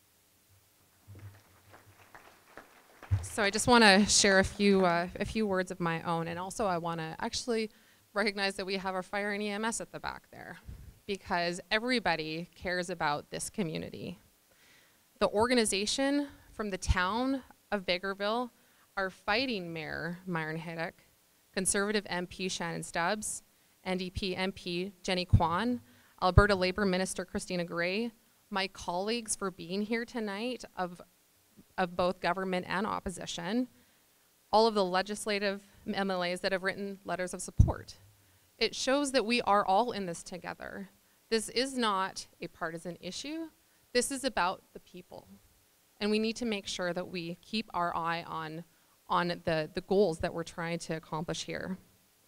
So I just want to share a few, uh, a few words of my own, and also I want to actually recognize that we have our fire and E M S at the back there, because everybody cares about this community. The organization from the town of Vegreville are fighting Mayor Myron Hiddick, Conservative M P Shannon Stubbs, N D P M P Jenny Kwan, Alberta Labour Minister Christina Gray, my colleagues for being here tonight of, of both government and opposition, all of the legislative M L As that have written letters of support. It shows that we are all in this together. This is not a partisan issue. This is about the people. And we need to make sure that we keep our eye on, on the, the goals that we're trying to accomplish here.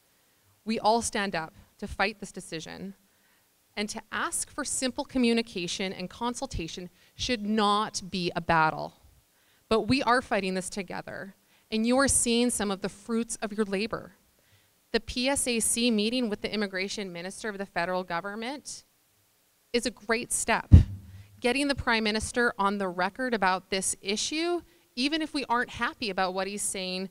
We all stand up to fight this decision, and to ask for simple communication and consultation should not be a battle. But we are fighting this together, and you are seeing some of the fruits of your labor. The P S A C meeting with the Immigration Minister of the federal government is a great step. Getting the Prime Minister on the record about this issue, even if we aren't happy about what he's saying,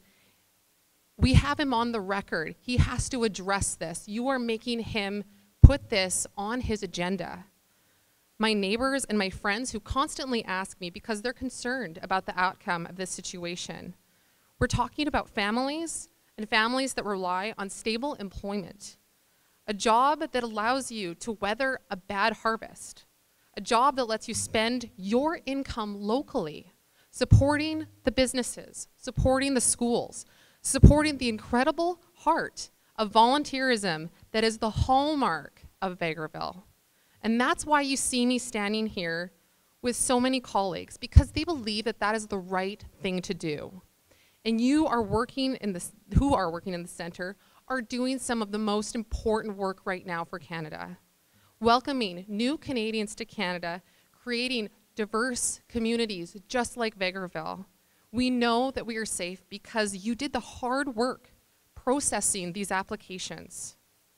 we have him on the record. He has to address this. You are making him put this on his agenda. My neighbors and my friends who constantly ask me because they're concerned about the outcome of this situation. We're talking about families, and families that rely on stable employment, a job that allows you to weather a bad harvest, a job that lets you spend your income locally, supporting the businesses, supporting the schools, supporting the incredible heart of volunteerism that is the hallmark of Vegreville. And that's why you see me standing here with so many colleagues, because they believe that that is the right thing to do. And you are working in the, who are working in the center are doing some of the most important work right now for Canada. Welcoming new Canadians to Canada, creating diverse communities just like Vegreville. We know that we are safe because you did the hard work processing these applications.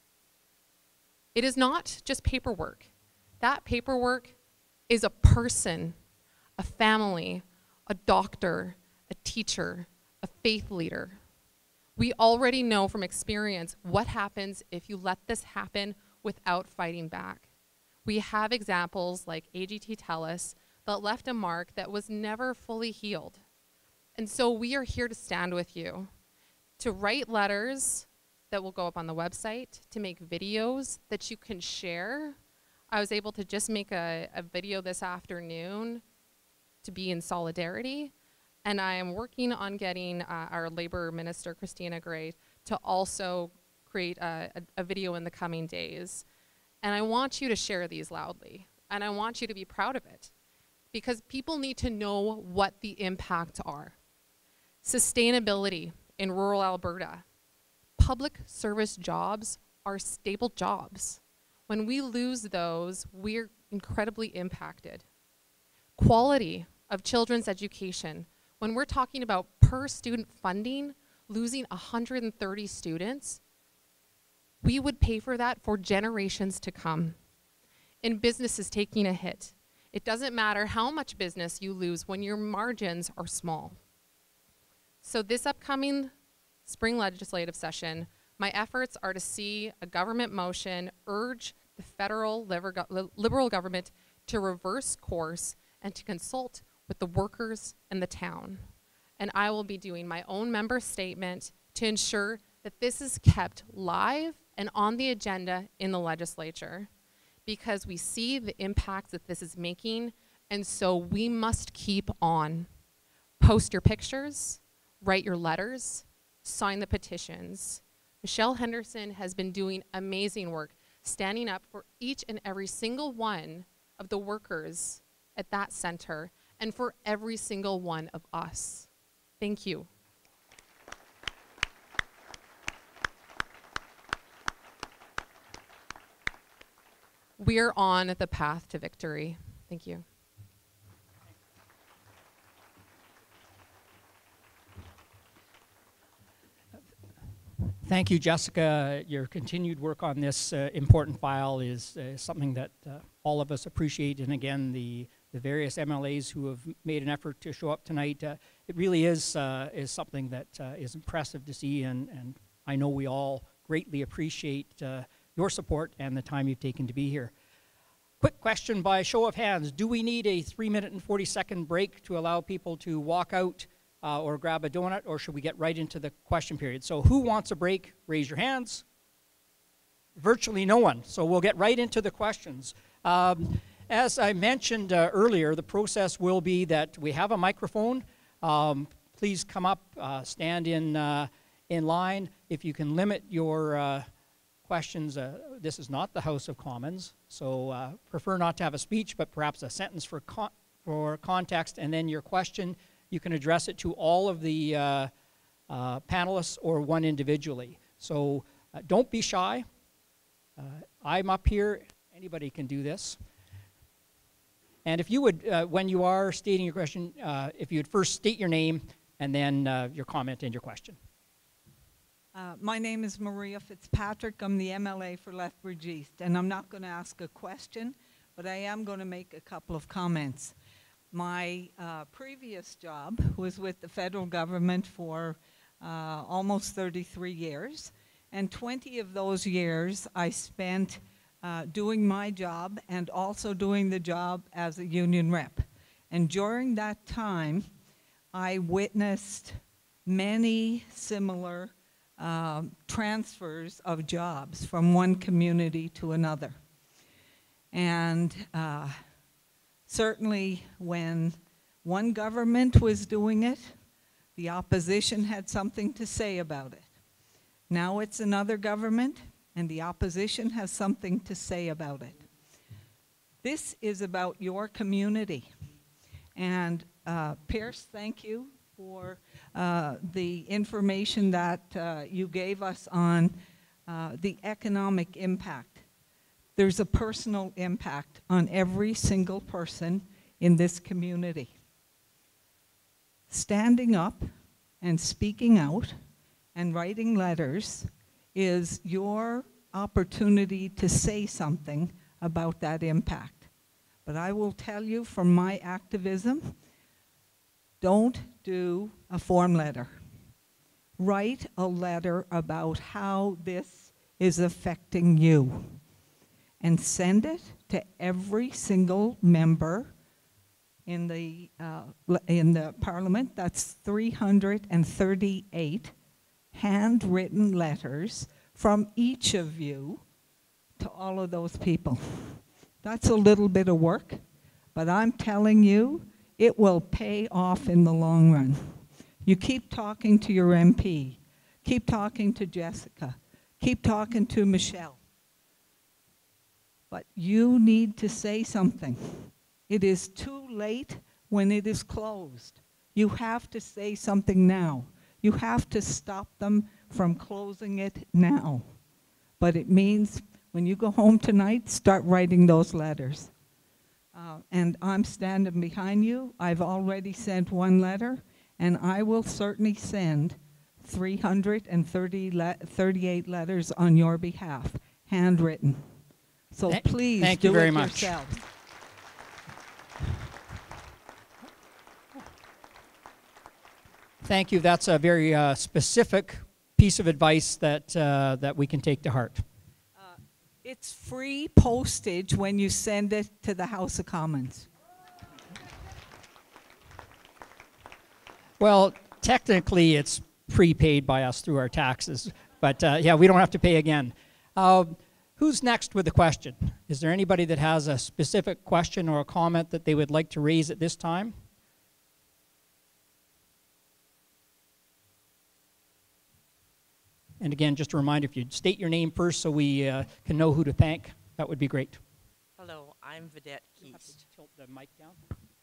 It is not just paperwork. That paperwork is a person, a family, a doctor, a teacher, a faith leader. We already know from experience what happens if you let this happen without fighting back. We have examples like A G T TELUS that left a mark that was never fully healed. And so we are here to stand with you, to write letters that will go up on the website, to make videos that you can share. I was able to just make a, a video this afternoon to be in solidarity, and I am working on getting uh, our Labour Minister, Christina Gray, to also create a, a, a video in the coming days. And I want you to share these loudly, and I want you to be proud of it, because people need to know what the impacts are. Sustainability in rural Alberta. Public service jobs are stable jobs. When we lose those, we're incredibly impacted. Quality of children's education. When we're talking about per student funding, losing one hundred thirty students, we would pay for that for generations to come. And businesses taking a hit. It doesn't matter how much business you lose when your margins are small. So this upcoming spring legislative session, my efforts are to see a government motion urge the federal liberal government to reverse course and to consult with the workers and the town. And I will be doing my own member statement to ensure that this is kept live and on the agenda in the legislature, because we see the impacts that this is making, and so we must keep on. Post your pictures, write your letters, sign the petitions. Michelle Henderson has been doing amazing work, standing up for each and every single one of the workers at that center and for every single one of us. Thank you. We're on the path to victory. Thank you. Thank you, Jessica. Your continued work on this uh, important file is uh, something that uh, all of us appreciate. And again, the, the various M L As who have made an effort to show up tonight, uh, it really is, uh, is something that uh, is impressive to see. And, and I know we all greatly appreciate uh, your support and the time you've taken to be here. Quick question by show of hands. Do we need a three minute and forty second break to allow people to walk out uh, or grab a donut, or should we get right into the question period? So who wants a break? Raise your hands. Virtually no one. So we'll get right into the questions. Um, as I mentioned uh, earlier, the process will be that we have a microphone. Um, please come up, uh, stand in, uh, in line. If you can limit your uh, questions, uh, this is not the House of Commons, so uh, prefer not to have a speech, but perhaps a sentence for, con for context, and then your question, you can address it to all of the uh, uh, panelists or one individually. So uh, don't be shy. Uh, I'm up here. Anybody can do this. And if you would, uh, when you are stating your question, uh, if you would first state your name and then uh, your comment and your question. Uh, my name is Maria Fitzpatrick. I'm the M L A for Lethbridge East, and I'm not going to ask a question, but I am going to make a couple of comments. My uh, previous job was with the federal government for uh, almost thirty-three years, and twenty of those years I spent uh, doing my job and also doing the job as a union rep. And during that time, I witnessed many similar Uh, transfers of jobs from one community to another. And uh, certainly when one government was doing it, the opposition had something to say about it. Now it's another government, and the opposition has something to say about it. This is about your community. And uh, Pierce, thank you for uh, the information that uh, you gave us on uh, the economic impact. There's a personal impact on every single person in this community. Standing up and speaking out and writing letters is your opportunity to say something about that impact. But I will tell you from my activism, don't do a form letter. Write a letter about how this is affecting you and send it to every single member in the, uh, in the Parliament. That's three hundred thirty-eight handwritten letters from each of you to all of those people. That's a little bit of work, but I'm telling you, it will pay off in the long run. You keep talking to your M P. Keep talking to Jessica. Keep talking to Michelle. But you need to say something. It is too late when it is closed. You have to say something now. You have to stop them from closing it now. But it means when you go home tonight, start writing those letters. Uh, and I'm standing behind you. I've already sent one letter, and I will certainly send three hundred thirty-eight letters on your behalf, handwritten. So Th please thank do you very it much. yourselves. Thank you. That's a very uh, specific piece of advice that, uh, that we can take to heart. Uh, it's free postage when you send it to the House of Commons. Well, technically, it's prepaid by us through our taxes, but uh, yeah, we don't have to pay again. Uh, who's next with a question? Is there anybody that has a specific question or a comment that they would like to raise at this time? And again, just a reminder, if you'd state your name first so we uh, can know who to thank, that would be great. Hello, I'm Vedette You have to Keast. tilt the mic down.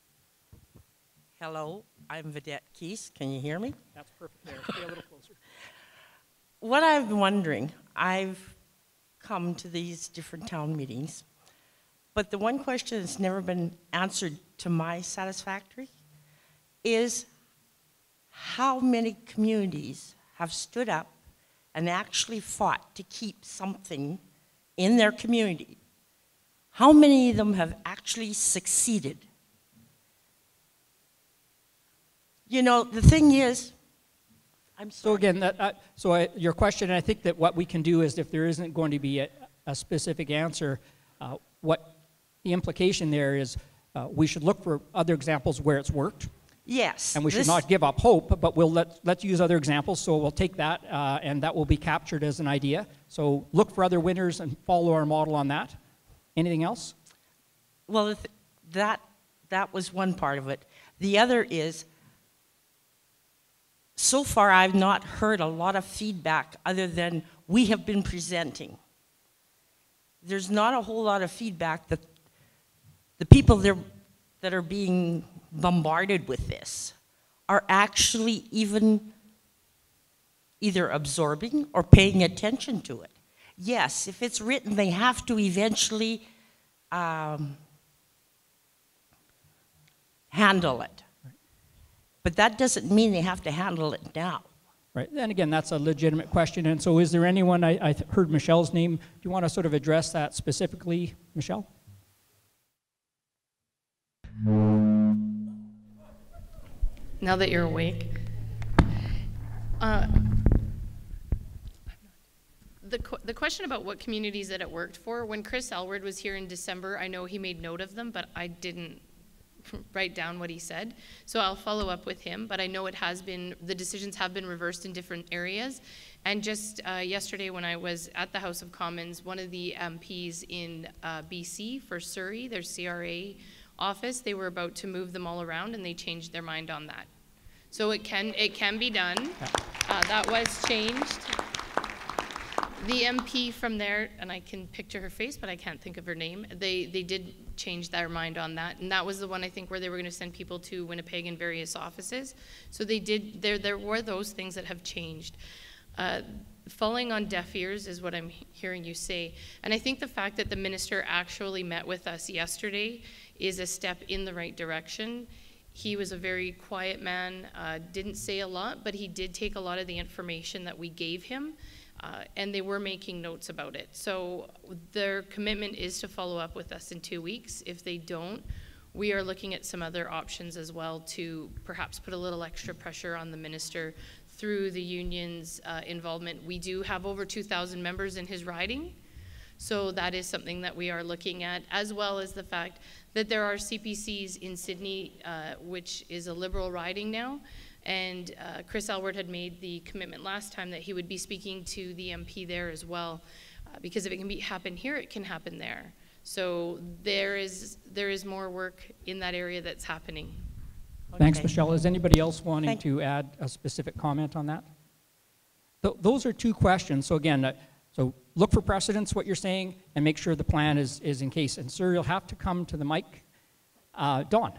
Hello, I'm Vedette Keast. Can you hear me? That's perfect there. Stay a little closer. What I've been wondering, I've come to these different town meetings, but the one question that's never been answered to my satisfactory is how many communities have stood up and actually fought to keep something in their community? How many of them have actually succeeded? You know, the thing is, I'm sorry. So again, that, uh, so I, your question, and I think that what we can do is if there isn't going to be a, a specific answer, uh, what the implication there is uh, we should look for other examples where it's worked. Yes. And we should this- not give up hope, but we'll let, let's use other examples. So we'll take that uh, and that will be captured as an idea. So look for other winners and follow our model on that. Anything else? Well, th- that, that was one part of it. The other is, so far I've not heard a lot of feedback other than we have been presenting. There's not a whole lot of feedback that the people there that are being bombarded with this are actually even either absorbing or paying attention to it. Yes, if it's written, they have to eventually um, handle it. But that doesn't mean they have to handle it now. Right, and again, that's a legitimate question. And so is there anyone, I, I heard Michelle's name, do you want to sort of address that specifically, Michelle? Now that you're awake. Uh, the, qu the question about what communities that it worked for, when Chris Elward was here in December, I know he made note of them, but I didn't write down what he said. So I'll follow up with him, but I know it has been, the decisions have been reversed in different areas. And just uh, yesterday when I was at the House of Commons, one of the M Ps in uh, B C for Surrey, their C R A office, they were about to move them all around and they changed their mind on that. So it can, it can be done. Uh, that was changed. The M P from there, and I can picture her face, but I can't think of her name, they, they did change their mind on that. And that was the one, I think, where they were going to send people to Winnipeg in various offices. So they did, there, there were those things that have changed. Uh, falling on deaf ears is what I'm hearing you say. And I think the fact that the minister actually met with us yesterday is a step in the right direction. He was a very quiet man, uh, didn't say a lot, but he did take a lot of the information that we gave him. Uh, and they were making notes about it. So their commitment is to follow up with us in two weeks. If they don't, we are looking at some other options as well to perhaps put a little extra pressure on the minister through the union's uh, involvement. We do have over two thousand members in his riding, so that is something that we are looking at, as well as the fact that there are C P Cs in Sydney, uh, which is a Liberal riding now. And uh, Chris Elward had made the commitment last time that he would be speaking to the M P there as well, uh, because if it can be, happen here, it can happen there. So there is there is more work in that area that's happening. Thanks, Okay. Michelle. Is anybody else wanting Thank to add a specific comment on that? Th those are two questions. So again, uh, so look for precedents, what you're saying, and make sure the plan is, is in case. And sir, you'll have to come to the mic. Uh, Dawn.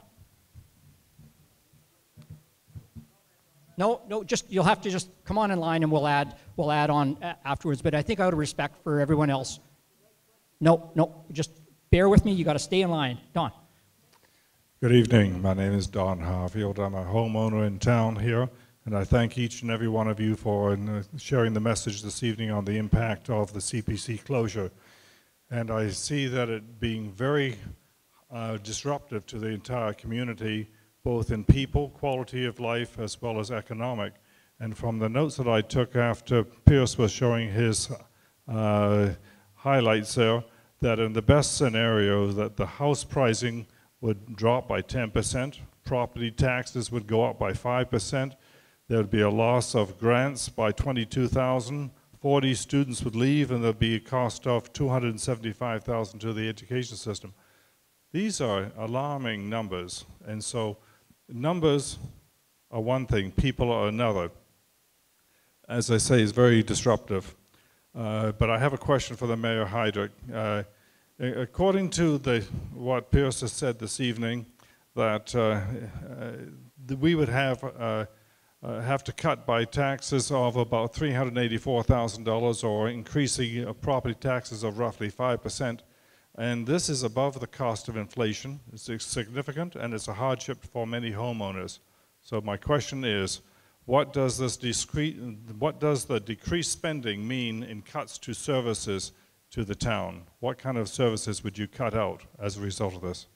No, no, just, you'll have to just come on in line and we'll add, we'll add on afterwards. But I think out of respect for everyone else, no, no, just bear with me. You got to stay in line. Don. Good evening. My name is Don Harfield. I'm a homeowner in town here, and I thank each and every one of you for uh, sharing the message this evening on the impact of the C P C closure. And I see that it being very uh, disruptive to the entire community, both in people, quality of life, as well as economic. And from the notes that I took after Pierce was showing his uh, highlights there, that in the best scenario that the house pricing would drop by ten percent, property taxes would go up by five percent, there would be a loss of grants by twenty-two thousand, forty students would leave, and there'd be a cost of two hundred seventy-five thousand to the education system. These are alarming numbers, and so numbers are one thing, people are another. As I say, it's very disruptive. Uh, but I have a question for the Mayor Heydrich. Uh, according to the, what Pierce has said this evening, that uh, uh, we would have uh, uh, have to cut by taxes of about three hundred eighty-four thousand dollars, or increasing uh, property taxes of roughly five percent. And this is above the cost of inflation. It's significant, and it's a hardship for many homeowners. So my question is, what does this discrete, what does the decreased spending mean in cuts to services to the town? What kind of services would you cut out as a result of this?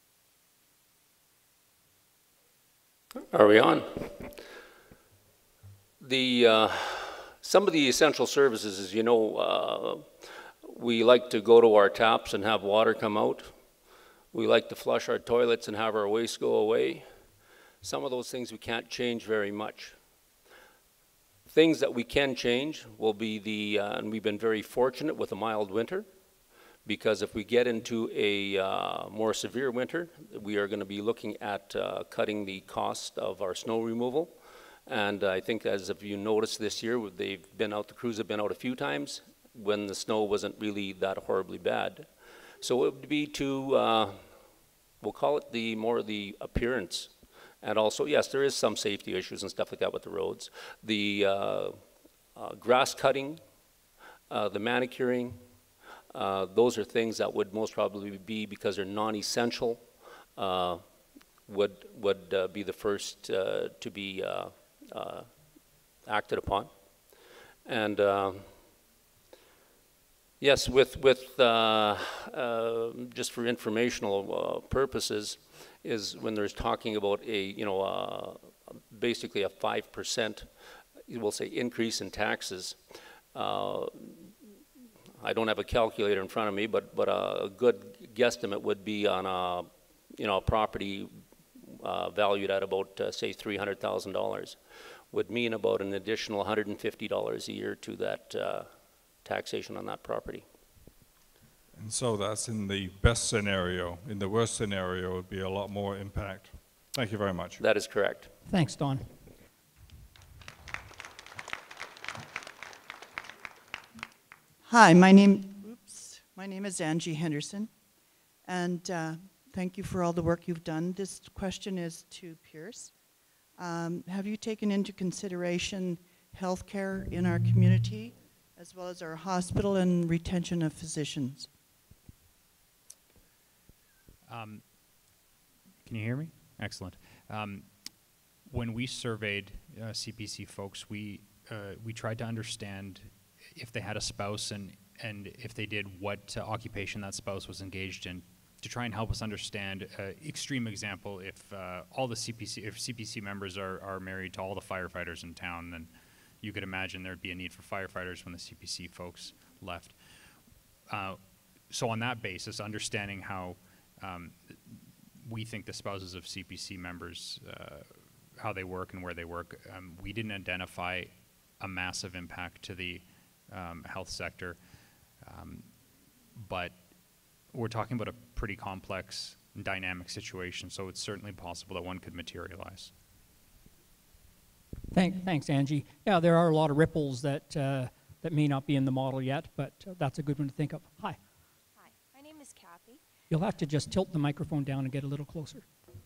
Are we on? The, uh, some of the essential services, as you know, uh, we like to go to our taps and have water come out. We like to flush our toilets and have our waste go away. Some of those things we can't change very much. Things that we can change will be the, uh, and we've been very fortunate with a mild winter, because if we get into a uh, more severe winter, we are going to be looking at uh, cutting the cost of our snow removal. And I think, as if you noticed this year, they've been out, the crews have been out a few times when the snow wasn't really that horribly bad. So it would be to, uh, we'll call it the more the appearance. And also, yes, there is some safety issues and stuff like that with the roads. The uh, uh, grass cutting, uh, the manicuring, uh, those are things that would most probably be, because they're non-essential, uh, would, would uh, be the first uh, to be uh, uh, acted upon. And uh, yes, with, with uh, uh, just for informational uh, purposes, is when there's talking about a, you know, uh, basically a five percent, we'll say, increase in taxes. Uh, I don't have a calculator in front of me, but, but a good guesstimate would be on a, you know, a property uh, valued at about, uh, say, three hundred thousand dollars, would mean about an additional one hundred fifty dollars a year to that uh, taxation on that property. And so that's in the best scenario. In the worst scenario, it would be a lot more impact. Thank you very much. That is correct. Thanks, Don. Hi, my name, oops, my name is Angie Henderson, and uh, thank you for all the work you've done. This question is to Pierce. Um, have you taken into consideration healthcare in our community, as well as our hospital and retention of physicians? Um, can you hear me? Excellent. Um, when we surveyed uh, C P C folks, we uh, we tried to understand if they had a spouse, and and if they did, what uh, occupation that spouse was engaged in, to try and help us understand. Uh, extreme example: if uh, all the C P C, if C P C members are are married to all the firefighters in town, then you could imagine there'd be a need for firefighters when the C P C folks left. Uh, so on that basis, understanding how um, we think the spouses of C P C members, uh, how they work and where they work, um, we didn't identify a massive impact to the um, health sector, um, but we're talking about a pretty complex and dynamic situation, so it's certainly possible that one could materialize. Thank, thanks, Angie. Yeah, there are a lot of ripples that, uh, that may not be in the model yet, but uh, that's a good one to think of. Hi. Hi, my name is Kathy. You'll have to just tilt the microphone down and get a little closer.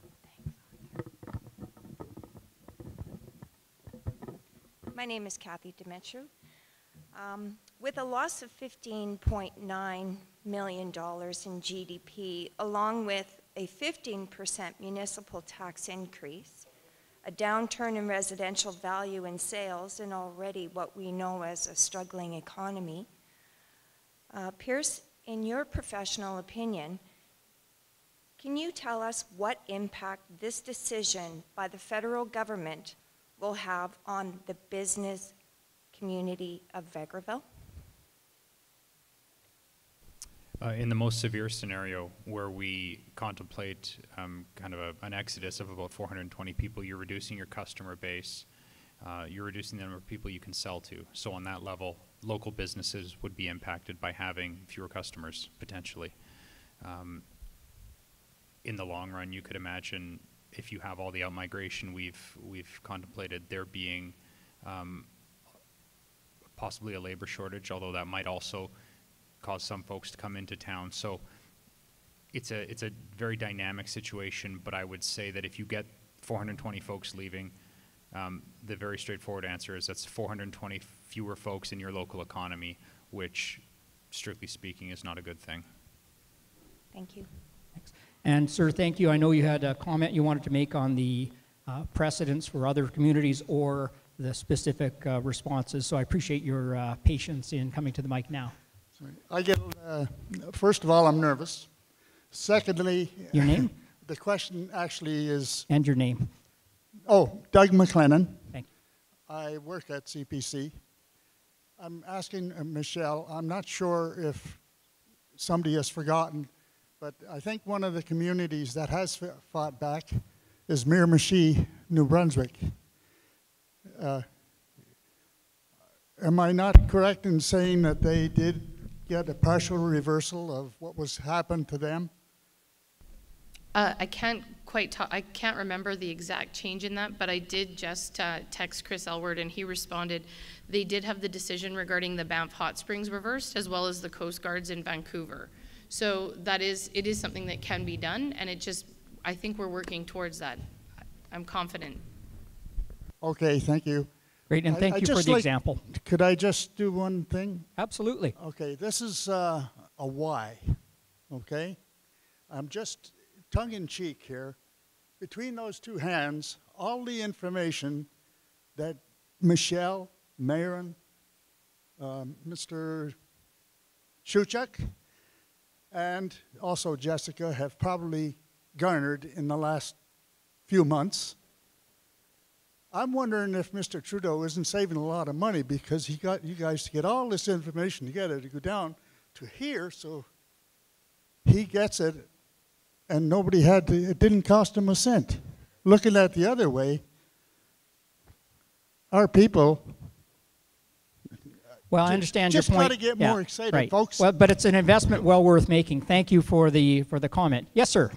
My name is Kathy Demetru. Um, with a loss of fifteen point nine million dollars in G D P, along with a fifteen percent municipal tax increase, a downturn in residential value and sales, and already what we know as a struggling economy, uh, Pierce, in your professional opinion, Can you tell us what impact this decision by the federal government will have on the business community of Vegreville? Uh, in the most severe scenario, where we contemplate um, kind of a, an exodus of about four hundred twenty people, you're reducing your customer base, uh, you're reducing the number of people you can sell to. So on that level, local businesses would be impacted by having fewer customers, potentially. Um, in the long run, you could imagine if you have all the out-migration we've, we've contemplated, there being um, possibly a labor shortage, although that might also cause some folks to come into town. So it's a it's a very dynamic situation, but I would say that if you get four hundred twenty folks leaving, um, the very straightforward answer is that's four hundred twenty fewer folks in your local economy, which, strictly speaking, is not a good thing. Thank you. Thanks. And sir, thank you. I know you had a comment you wanted to make on the uh, precedents for other communities or the specific uh, responses, so I appreciate your uh, patience in coming to the mic now. Sorry. I get, uh, first of all, I'm nervous. Secondly, your name? The question actually is... And your name. Oh, Doug McLennan. Thank you. I work at C P C. I'm asking uh, Michelle, I'm not sure if somebody has forgotten, but I think one of the communities that has fought back is Miramichi, New Brunswick. Uh, am I not correct in saying that they did get a partial reversal of what was happened to them? Uh, I can't quite talk, I can't remember the exact change in that, but I did just uh, text Chris Elward and he responded. They did have the decision regarding the Banff Hot Springs reversed, as well as the Coast Guards in Vancouver. So that is, it is something that can be done, and it just, I think we're working towards that. I'm confident. Okay, thank you. Great, and thank I, I you for the like, example. Could I just do one thing? Absolutely. Okay, this is uh, a why, okay? I'm just tongue-in-cheek here. Between those two hands, all the information that Michelle, Marin, um, Mister Shuchuk, and also Jessica have probably garnered in the last few months. I'm wondering if Mister Trudeau isn't saving a lot of money because he got you guys to get all this information together to go down to here, so he gets it, and nobody had to, it didn't cost him a cent. Looking at the other way, our people... Well, I understand just your point. Just got to get yeah, more excited, right. folks. Well, but it's an investment well worth making. Thank you for the, for the comment. Yes, sir.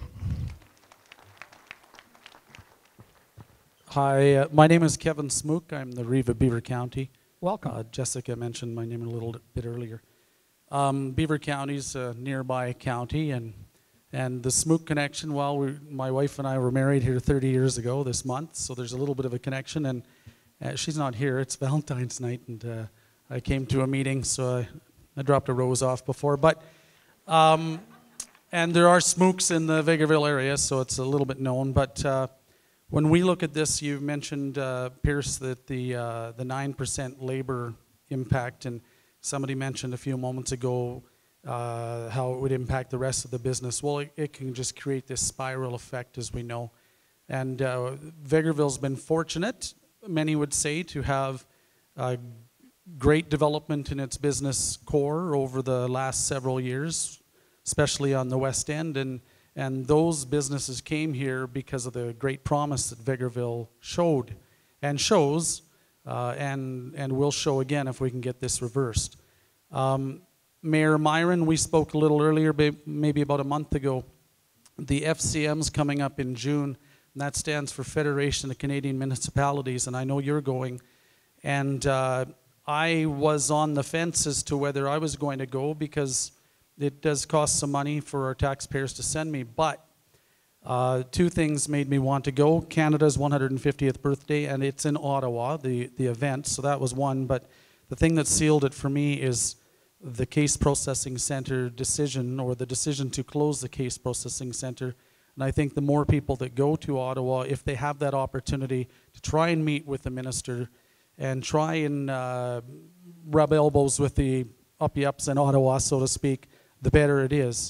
Hi, uh, my name is Kevin Smook. I'm the Reeve of Beaver County. Welcome. Uh, Jessica mentioned my name a little bit earlier. Um, Beaver County's a nearby county, and and the Smook connection, well, we, my wife and I were married here thirty years ago this month, so there's a little bit of a connection, and uh, she's not here. It's Valentine's night, and uh, I came to a meeting, so I, I dropped a rose off before. But um, and there are Smooks in the Vegreville area, so it's a little bit known, but uh, when we look at this, you mentioned, uh, Pierce, that the uh, the nine percent labor impact, and somebody mentioned a few moments ago uh, how it would impact the rest of the business. Well, it, it can just create this spiral effect, as we know. And uh, Vegreville's been fortunate, many would say, to have uh, great development in its business core over the last several years, especially on the West End. And And those businesses came here because of the great promise that Vegreville showed and shows uh, and, and will show again if we can get this reversed. Um, Mayor Myron, we spoke a little earlier, maybe about a month ago. The F C M's coming up in June, and that stands for Federation of Canadian Municipalities, and I know you're going. And uh, I was on the fence as to whether I was going to go because it does cost some money for our taxpayers to send me, but uh, two things made me want to go. Canada's one hundred fiftieth birthday, and it's in Ottawa, the, the event, so that was one. But the thing that sealed it for me is the Case Processing Center decision, or the decision to close the Case Processing Center. And I think the more people that go to Ottawa, if they have that opportunity to try and meet with the minister and try and uh, rub elbows with the uppy-ups in Ottawa, so to speak, the better it is.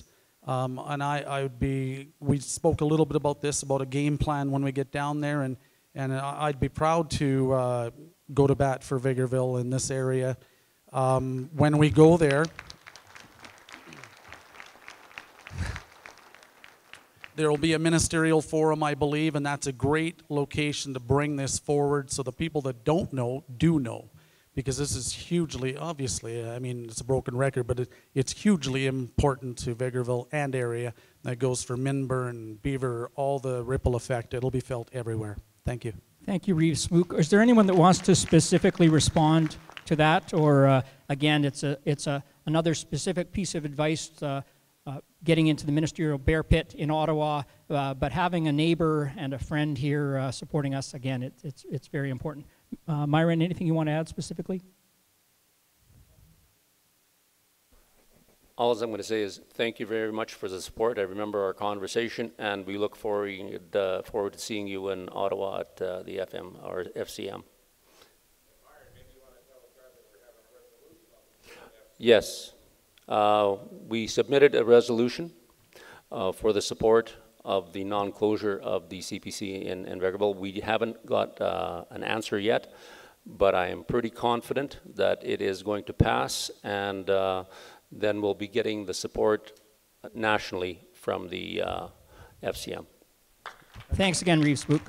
Um, and I, I would be, we spoke a little bit about this, about a game plan when we get down there, and, and I'd be proud to uh, go to bat for Vegreville in this area. Um, when we go there, there will be a ministerial forum, I believe, and that's a great location to bring this forward so the people that don't know do know. Because this is hugely, obviously, I mean, it's a broken record, but it, it's hugely important to Vegreville and area. That goes for Minburn, Beaver, all the ripple effect. It'll be felt everywhere. Thank you. Thank you, Reeve Smook. Is there anyone that wants to specifically respond to that? Or uh, again, it's a it's a another specific piece of advice, uh, uh, getting into the ministerial bear pit in Ottawa, uh, but having a neighbor and a friend here uh, supporting us, again, it, it's, it's very important. Uh, Myron, anything you want to add specifically? All I'm going to say is thank you very much for the support. I remember our conversation, and we look forward, uh, forward to seeing you in Ottawa at uh, the F M or F C M. Yes. Uh, we submitted a resolution uh, for the support of the non-closure of the C P C in, in Vegreville. We haven't got uh, an answer yet, but I am pretty confident that it is going to pass, and uh, then we'll be getting the support nationally from the uh, F C M. Thanks again, Reeve Spook.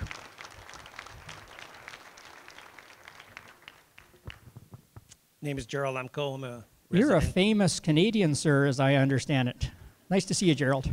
Name is Gerald Lemko. I'm a You're a resident. famous Canadian, sir, as I understand it. Nice to see you, Gerald.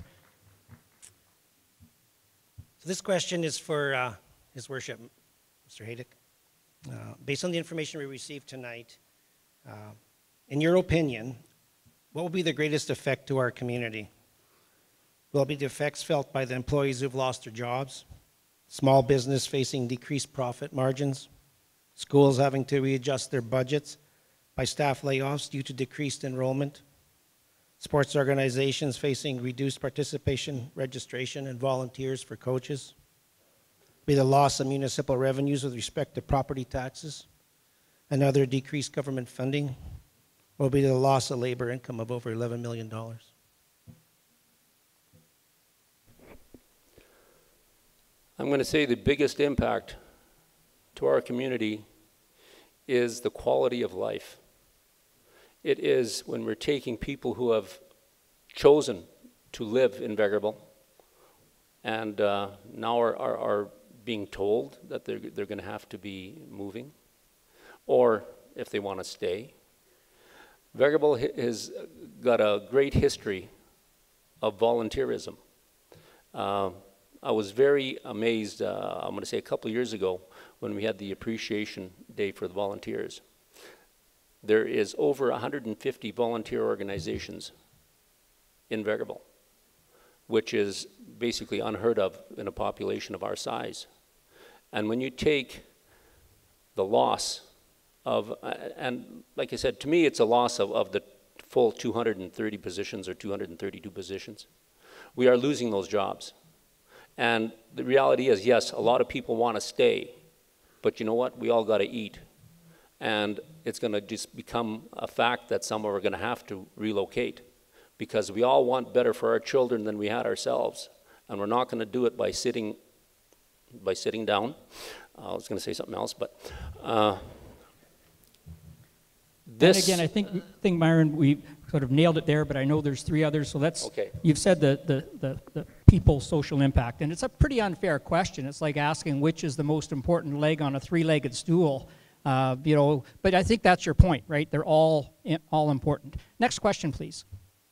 So this question is for uh, His Worship, Mister Haydick. Uh, based on the information we received tonight, uh, in your opinion, what will be the greatest effect to our community? Will it be the effects felt by the employees who've lost their jobs, small business facing decreased profit margins, schools having to readjust their budgets by staff layoffs due to decreased enrollment, sports organizations facing reduced participation, registration, and volunteers for coaches, be the loss of municipal revenues with respect to property taxes and other decreased government funding, will be the loss of labor income of over eleven million dollars. I'm going to say the biggest impact to our community is the quality of life. It is when we're taking people who have chosen to live in Vegreville and uh, now are, are, are being told that they're, they're going to have to be moving, or if they want to stay. Vegreville has got a great history of volunteerism. Uh, I was very amazed, uh, I'm going to say a couple of years ago, when we had the Appreciation Day for the volunteers. There is over one hundred fifty volunteer organizations in Vegreville, which is basically unheard of in a population of our size. And when you take the loss of, uh, and like I said, to me it's a loss of, of the full two hundred thirty positions or two hundred thirty-two positions. We are losing those jobs. And the reality is, yes, a lot of people want to stay, but you know what? We all got to eat. And it's going to just become a fact that some are going to have to relocate, because we all want better for our children than we had ourselves. And we're not going to do it by sitting, by sitting down. Uh, I was going to say something else, but uh, this... And again, I think, think Myron, we sort of nailed it there, but I know there's three others, so let's... Okay. You've said the, the, the, the people's social impact, and it's a pretty unfair question. It's like asking which is the most important leg on a three-legged stool. Uh, you know, but I think that's your point, right? They're all, all important. Next question, please.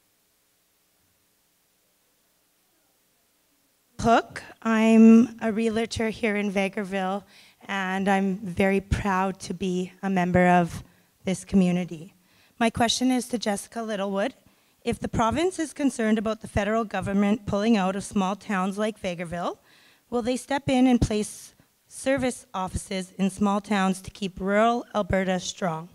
Hook. I'm a realtor here in Vegreville, and I'm very proud to be a member of this community. My question is to Jessica Littlewood. If the province is concerned about the federal government pulling out of small towns like Vegreville, will they step in and place service offices in small towns to keep rural Alberta strong?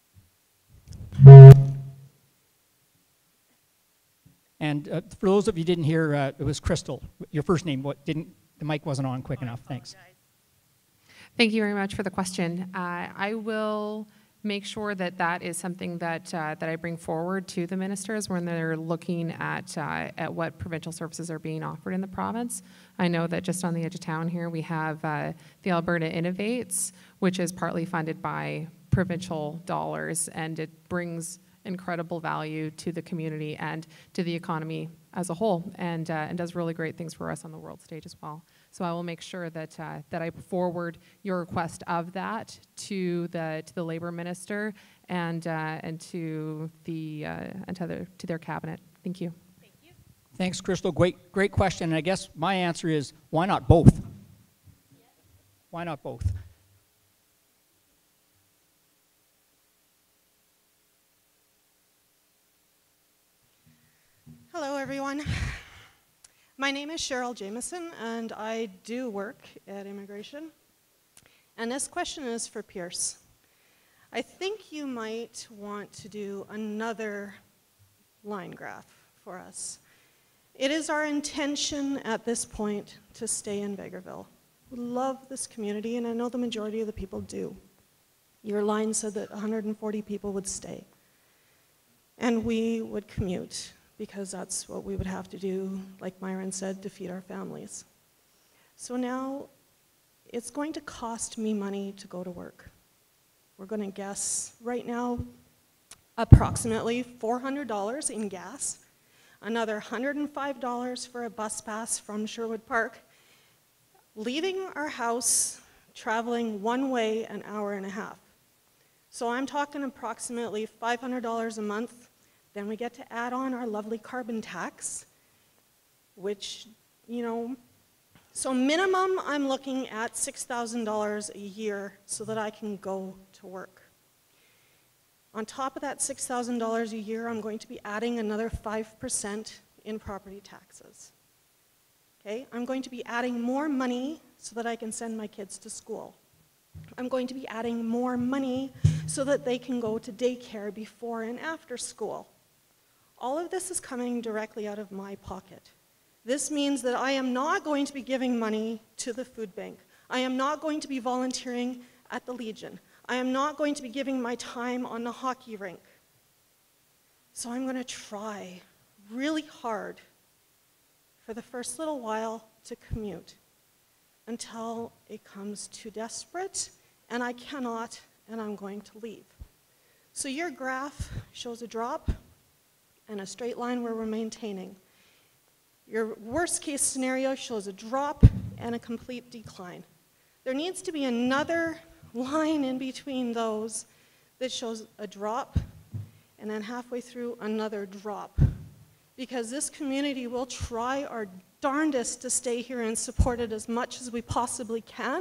And uh, for those of you who didn't hear, uh, it was Crystal. Your first name, what didn't, the mic wasn't on quick enough. Thanks. Thank you very much for the question. Uh, I will make sure that that is something that uh, that I bring forward to the ministers when they're looking at uh, at what provincial services are being offered in the province. I know that just on the edge of town here we have uh, the Alberta Innovates, which is partly funded by provincial dollars, and it brings incredible value to the community and to the economy as a whole, and uh, and does really great things for us on the world stage as well. So I will make sure that uh, that I forward your request of that to the to the Labour Minister and uh, and to the uh, and to their to their cabinet. Thank you. Thank you. Thanks, Crystal. Great, great question. And I guess my answer is, why not both? Why not both? Hello, everyone. My name is Cheryl Jameson, and I do work at Immigration. And this question is for Pierce. I think you might want to do another line graph for us. It is our intention at this point to stay in Vegreville. We love this community, and I know the majority of the people do. Your line said that one hundred forty people would stay, and we would commute, because that's what we would have to do, like Myron said, to feed our families. So now it's going to cost me money to go to work. We're going to guess right now approximately four hundred dollars in gas, another one hundred five dollars for a bus pass from Sherwood Park, leaving our house, traveling one way an hour and a half. So I'm talking approximately five hundred dollars a month. Then we get to add on our lovely carbon tax, which, you know, so minimum I'm looking at six thousand dollars a year so that I can go to work. On top of that six thousand dollars a year, I'm going to be adding another five percent in property taxes. Okay, I'm going to be adding more money so that I can send my kids to school. I'm going to be adding more money so that they can go to daycare before and after school. All of this is coming directly out of my pocket. This means that I am not going to be giving money to the food bank. I am not going to be volunteering at the Legion. I am not going to be giving my time on the hockey rink. So I'm going to try really hard for the first little while to commute until it comes too desperate and I cannot, and I'm going to leave. So your graph shows a drop and a straight line where we're maintaining. Your worst case scenario shows a drop and a complete decline. There needs to be another line in between those that shows a drop and then halfway through another drop, because this community will try our darndest to stay here and support it as much as we possibly can.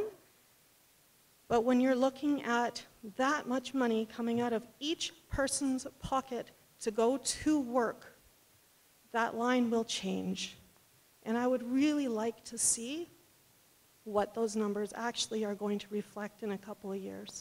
But when you're looking at that much money coming out of each person's pocket to go to work, that line will change. And I would really like to see what those numbers actually are going to reflect in a couple of years.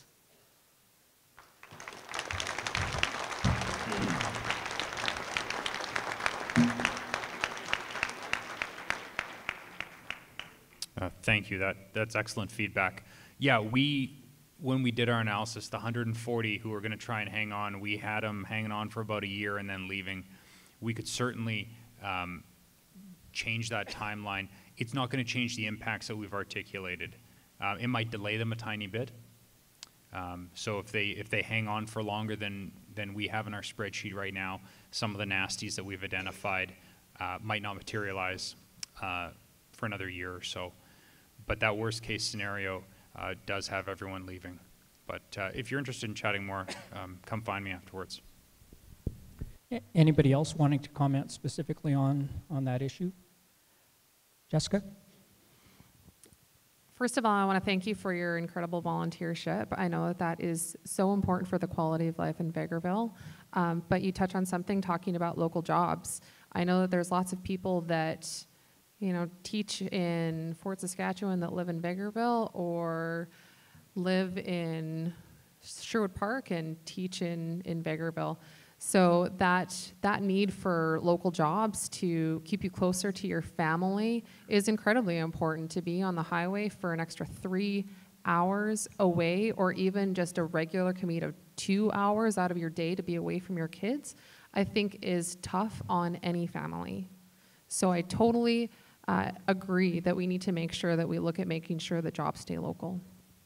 Uh, thank you. That, that's excellent feedback. Yeah, we, when we did our analysis, the one hundred forty who were going to try and hang on, we had them hanging on for about a year and then leaving. We could certainly um, change that timeline. It's not going to change the impacts that we've articulated. Uh, it might delay them a tiny bit. Um, so if they if they hang on for longer than than we have in our spreadsheet right now, some of the nasties that we've identified uh, might not materialize uh, for another year or so. But that worst case scenario uh, does have everyone leaving. But uh, if you're interested in chatting more, um, come find me afterwards. Anybody else wanting to comment specifically on, on that issue? Jessica? First of all, I want to thank you for your incredible volunteership. I know that that is so important for the quality of life in Vegreville. Um, but you touch on something talking about local jobs. I know that there's lots of people that, you know, teach in Fort Saskatchewan that live in Vegreville or live in Sherwood Park and teach in, in Vegreville. So that, that need for local jobs to keep you closer to your family is incredibly important. To be on the highway for an extra three hours away, or even just a regular commute of two hours out of your day to be away from your kids, I think is tough on any family. So I totally uh, agree that we need to make sure that we look at making sure that jobs stay local.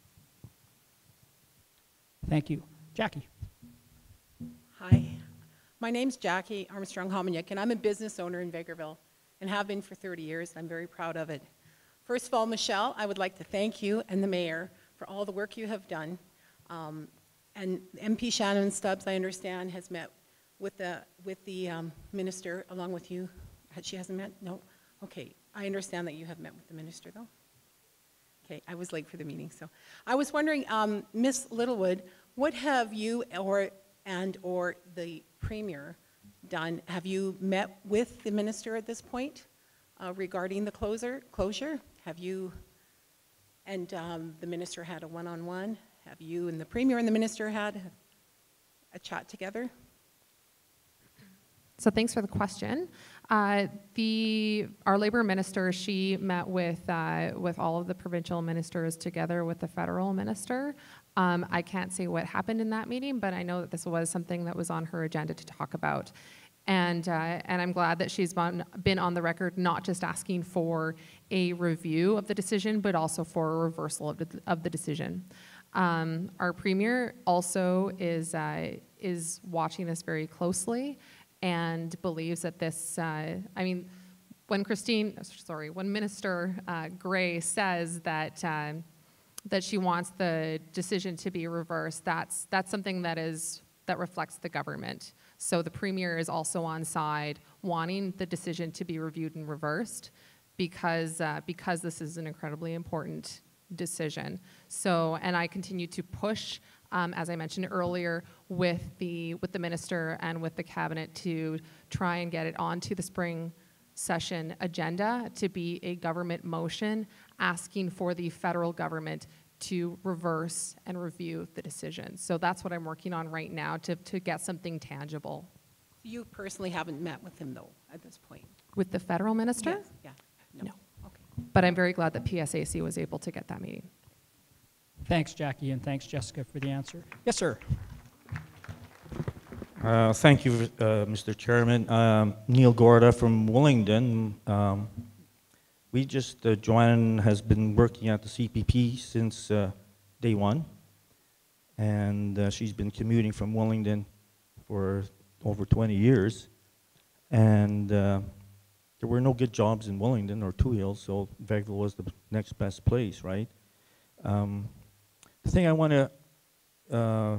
Thank you. Jackie. Hi, my name's Jackie Armstrong-Hominiuk, and I'm a business owner in Vegreville and have been for thirty years. I'm very proud of it. First of all, Michelle, I would like to thank you and the mayor for all the work you have done. Um, and M P Shannon Stubbs, I understand, has met with the, with the um, minister along with you. She hasn't met? No? Okay, I understand that you have met with the minister though. Okay, I was late for the meeting, so. I was wondering, um, Miz Littlewood, what have you or and or the premier done? Have you met with the minister at this point uh, regarding the closer, closure? Have you and um, the minister had a one-on-one? Have you and the premier and the minister had a chat together? So thanks for the question. Uh, the our labor minister, she met with uh, with all of the provincial ministers together with the federal minister. Um, I can't say what happened in that meeting, but I know that this was something that was on her agenda to talk about. And uh, and I'm glad that she's been, been on the record not just asking for a review of the decision, but also for a reversal of the, of the decision. Um, our premier also is uh, is watching this very closely and believes that this, uh, I mean, when Christine, sorry, when Minister uh, Gray says that uh, that she wants the decision to be reversed, that's that's something that is that reflects the government. So the premier is also on side wanting the decision to be reviewed and reversed because uh, because this is an incredibly important decision. So, and I continue to push, um, as I mentioned earlier, with the with the minister and with the cabinet to try and get it onto the spring session agenda to be a government motion asking for the federal government to reverse and review the decision. So that's what I'm working on right now to, to get something tangible. You personally haven't met with him though at this point? With the federal minister? Yes, yeah. No. No. But I'm very glad that P S A C was able to get that meeting. Thanks, Jackie, and thanks, Jessica, for the answer. Yes, sir. Uh, thank you, uh, Mister Chairman. Um, Neil Gorda from Willingdon. Um, we just, uh, Joanne has been working at the C P P since uh, day one, and uh, she's been commuting from Willingdon for over twenty years, and uh, there were no good jobs in Willingdon or Two Hills, so Vegreville was the next best place, right? Um, the thing I want to uh,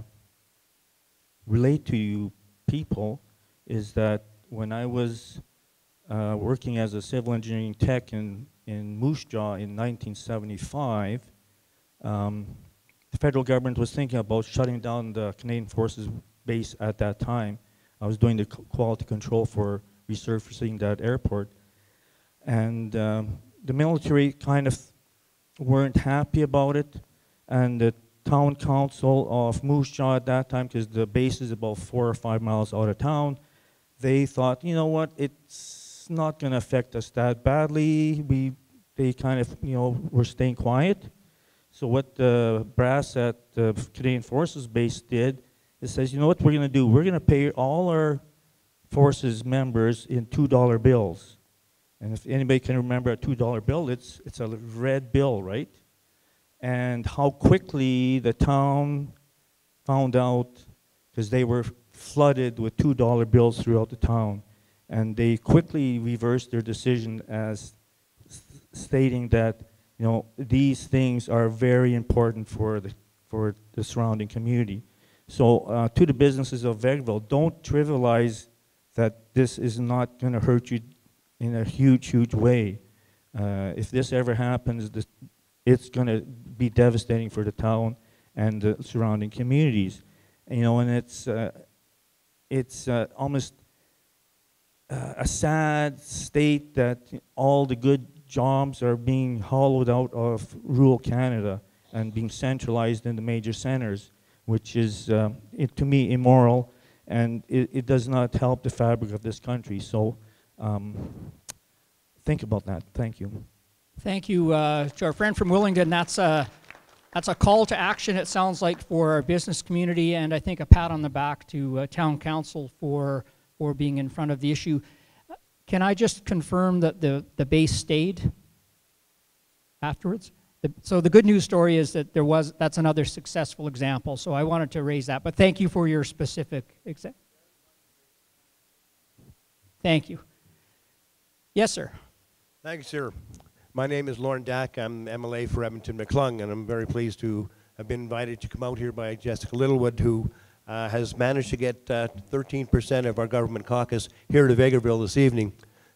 relate to you people is that when I was uh, working as a civil engineering tech in, in Moose Jaw in nineteen seventy-five, um, the federal government was thinking about shutting down the Canadian Forces base at that time. I was doing the quality control for resurfacing that airport, and um, the military kind of weren't happy about it, and the town council of Moose Jaw at that time, because the base is about four or five miles out of town, they thought, you know what, it's not going to affect us that badly. We, they kind of, you know, were staying quiet. So what the brass at the Canadian Forces base did, it says, you know what we're going to do? We're going to pay all our Forces members in two dollar bills. And if anybody can remember a two dollar bill, it's, it's a red bill, right? And how quickly the town found out, because they were flooded with two dollar bills throughout the town. And they quickly reversed their decision as stating that, you know, these things are very important for the, for the surrounding community. So uh, to the businesses of Vegreville, don't trivialize that this is not going to hurt you in a huge, huge way. Uh, if this ever happens, this, it's going to be devastating for the town and the surrounding communities. And, you know, and it's uh, it's uh, almost uh, a sad state that all the good jobs are being hollowed out of rural Canada and being centralized in the major centers, which is, uh, it, to me, immoral, and it, it does not help the fabric of this country. So um, think about that. Thank you. Thank you uh, to our friend from Willingdon. That's, uh, That's a call to action, it sounds like, for our business community, and I think a pat on the back to uh, town council for, for being in front of the issue. Can I just confirm that the, the base stayed afterwards? The, so the good news story is that there was, that's another successful example, so I wanted to raise that, but thank you for your specific example. Thank you. Yes, sir. Thank you, sir. My name is Lauren Dack. I'm M L A for Edmonton McClung, and I'm very pleased to have been invited to come out here by Jessica Littlewood, who uh, has managed to get uh, thirteen percent of our government caucus here to Vegreville this evening.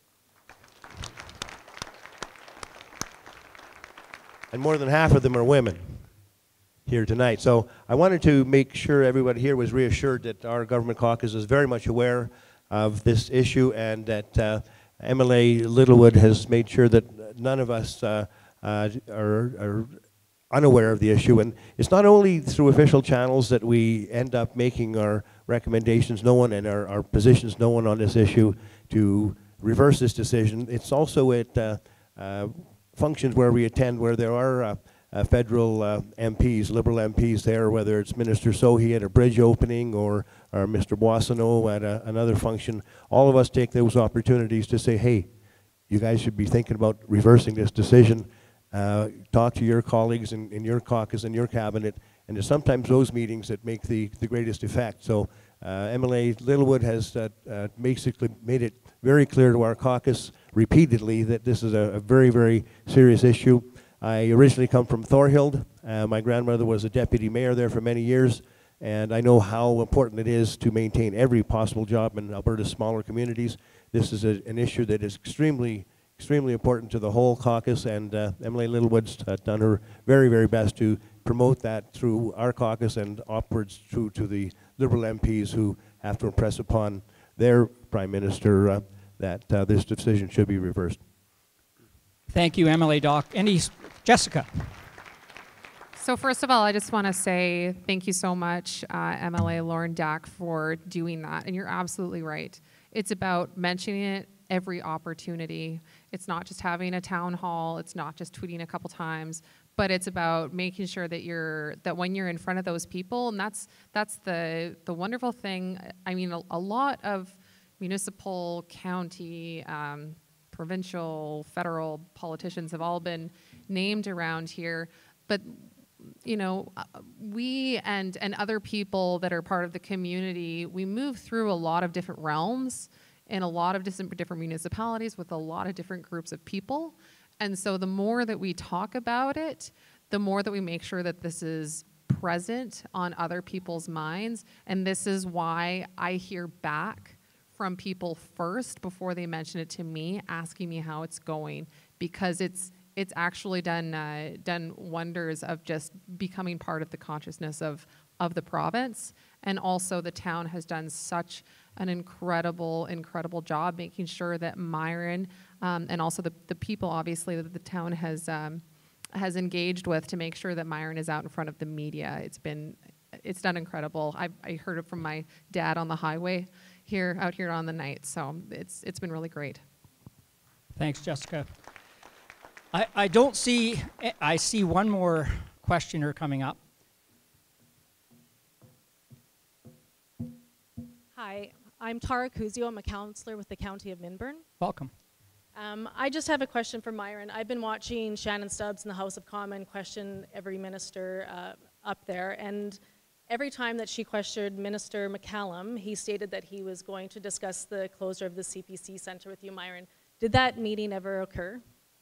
And more than half of them are women here tonight. So I wanted to make sure everybody here was reassured that our government caucus is very much aware of this issue, and that uh, M L A Littlewood has made sure that none of us uh, uh, are, are unaware of the issue. And it's not only through official channels that we end up making our recommendations known and our, our positions known on this issue to reverse this decision. It's also at uh, uh, functions where we attend, where there are uh, uh, federal uh, M Ps, Liberal M Ps there, whether it's Minister Sohi at a bridge opening or, or Mister Boissonneau at a, another function. All of us take those opportunities to say, hey, you guys should be thinking about reversing this decision. Uh, talk to your colleagues in, in your caucus and your cabinet, and it's sometimes those meetings that make the, the greatest effect. So uh, M L A Littlewood has uh, uh, basically made it very clear to our caucus repeatedly that this is a, a very, very serious issue. I originally come from Thorhild. Uh, my grandmother was a deputy mayor there for many years, and I know how important it is to maintain every possible job in Alberta's smaller communities. This is a, an issue that is extremely, extremely important to the whole caucus, and uh, M L A Littlewood's uh, done her very, very best to promote that through our caucus and upwards through to the Liberal M Ps who have to impress upon their Prime Minister uh, that uh, this decision should be reversed. Thank you, M L A Doc. Any, Jessica? So first of all, I just want to say thank you so much, uh, M L A Lauren Dack, for doing that. And you're absolutely right. It's about mentioning it every opportunity. It's not just having a town hall. It's not just tweeting a couple times, but it's about making sure that you're that when you're in front of those people, and that's that's the the wonderful thing. I mean, a, a lot of municipal, county, um, provincial, federal politicians have all been named around here, but you know, we and and other people that are part of the community, we move through a lot of different realms in a lot of different different municipalities with a lot of different groups of people. And so the more that we talk about it, the more that we make sure that this is present on other people's minds. And this is why I hear back from people first before they mention it to me, asking me how it's going, because it's it's actually done uh, done wonders of just becoming part of the consciousness of of the province. And also the town has done such an incredible, incredible job making sure that Myron um, and also the, the people obviously that the town has um, has engaged with to make sure that Myron is out in front of the media. It's been, it's done incredible. I, I heard it from my dad on the highway here, out here on the night. So it's it's been really great. Thanks, Jessica. I, I don't see, I see one more questioner coming up. Hi, I'm Tara Kuzio. I'm a counselor with the County of Minburn. Welcome. Um, I just have a question for Myron. I've been watching Shannon Stubbs in the House of Commons question every minister uh, up there, and every time that she questioned Minister McCallum, he stated that he was going to discuss the closure of the C P C Centre with you, Myron. Did that meeting ever occur?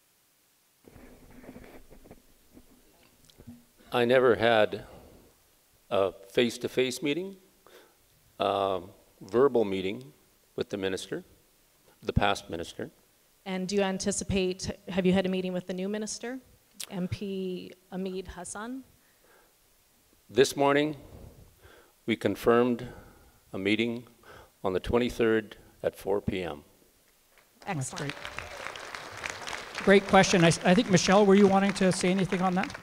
I never had a face-to-face meeting, a verbal meeting with the minister, the past minister. And do you anticipate, have you had a meeting with the new minister, M P Hamid Hassan? This morning, we confirmed a meeting on the twenty-third at four p m Excellent. Great. Great question. I, I think, Michelle, were you wanting to say anything on that?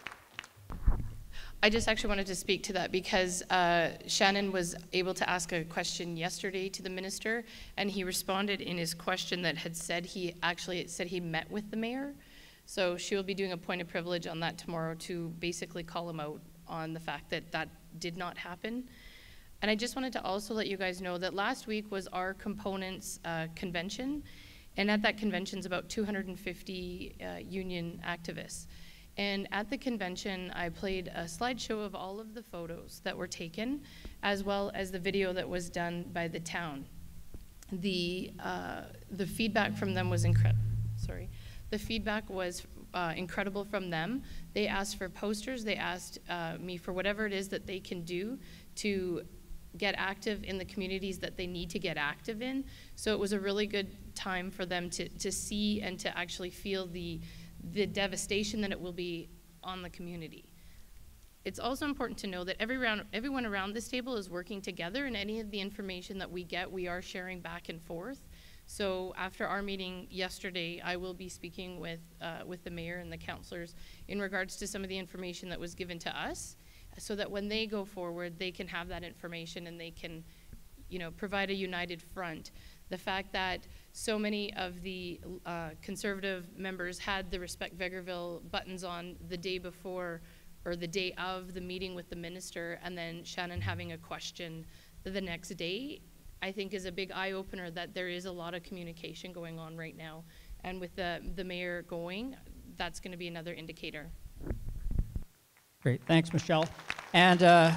I just actually wanted to speak to that because uh, Shannon was able to ask a question yesterday to the minister, and he responded in his question that had said he actually said he met with the mayor. So she will be doing a point of privilege on that tomorrow to basically call him out on the fact that that did not happen. And I just wanted to also let you guys know that last week was our components uh, convention, and at that convention is about two hundred fifty uh, union activists. And at the convention, I played a slideshow of all of the photos that were taken, as well as the video that was done by the town. The, uh, the feedback from them was incredible. Sorry. The feedback was uh, incredible from them. They asked for posters. They asked uh, me for whatever it is that they can do to get active in the communities that they need to get active in. So it was a really good time for them to, to see and to actually feel the, the devastation that it will be on the community. It's also important to know that every round, everyone around this table is working together, and any of the information that we get, we are sharing back and forth. So after our meeting yesterday, I will be speaking with, uh, with the mayor and the councillors in regards to some of the information that was given to us, so that when they go forward, they can have that information and they can, you know, provide a united front. The fact that so many of the uh, Conservative members had the Respect Vegreville buttons on the day before or the day of the meeting with the minister, and then Shannon having a question the next day, I think is a big eye-opener that there is a lot of communication going on right now. And with the, the mayor going, that's going to be another indicator. Great, thanks, Michelle. And uh,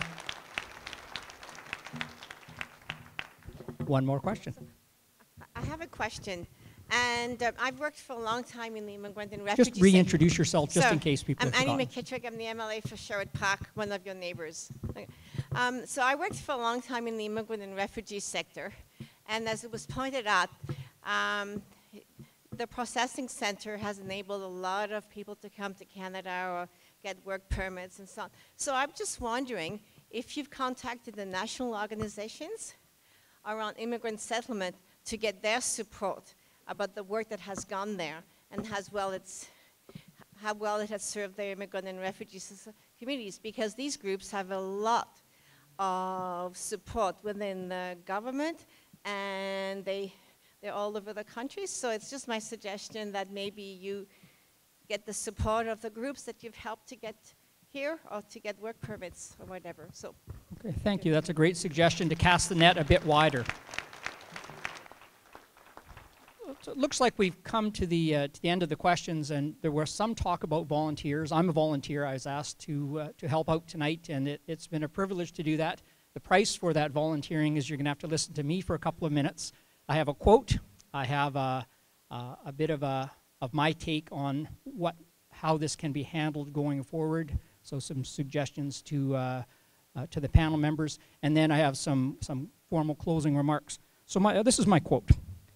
one more question. I have a question. And uh, I've worked for a long time in the immigrant and refugee Just reintroduce sector. yourself, just so, in case people I'm have Annie forgotten. McKittrick. I'm the M L A for Sherwood Park, one of your neighbors. Okay. Um, so I worked for a long time in the immigrant and refugee sector. And as it was pointed out, um, the processing center has enabled a lot of people to come to Canada or get work permits and so on. So I'm just wondering if you've contacted the national organizations around immigrant settlement to get their support about the work that has gone there and has well it's, how well it has served their immigrant and refugee communities, because these groups have a lot of support within the government, and they, they're all over the country. So it's just my suggestion that maybe you get the support of the groups that you've helped to get here or to get work permits or whatever. So, Okay, thank you. That's a great suggestion, to cast the net a bit wider. So it looks like we've come to the, uh, to the end of the questions, and there was some talk about volunteers. I'm a volunteer. I was asked to, uh, to help out tonight, and it, it's been a privilege to do that. The price for that volunteering is you're going to have to listen to me for a couple of minutes. I have a quote. I have a, uh, a bit of, a, of my take on what, how this can be handled going forward, so some suggestions to, uh, uh, to the panel members, and then I have some, some formal closing remarks. So my, uh, this is my quote.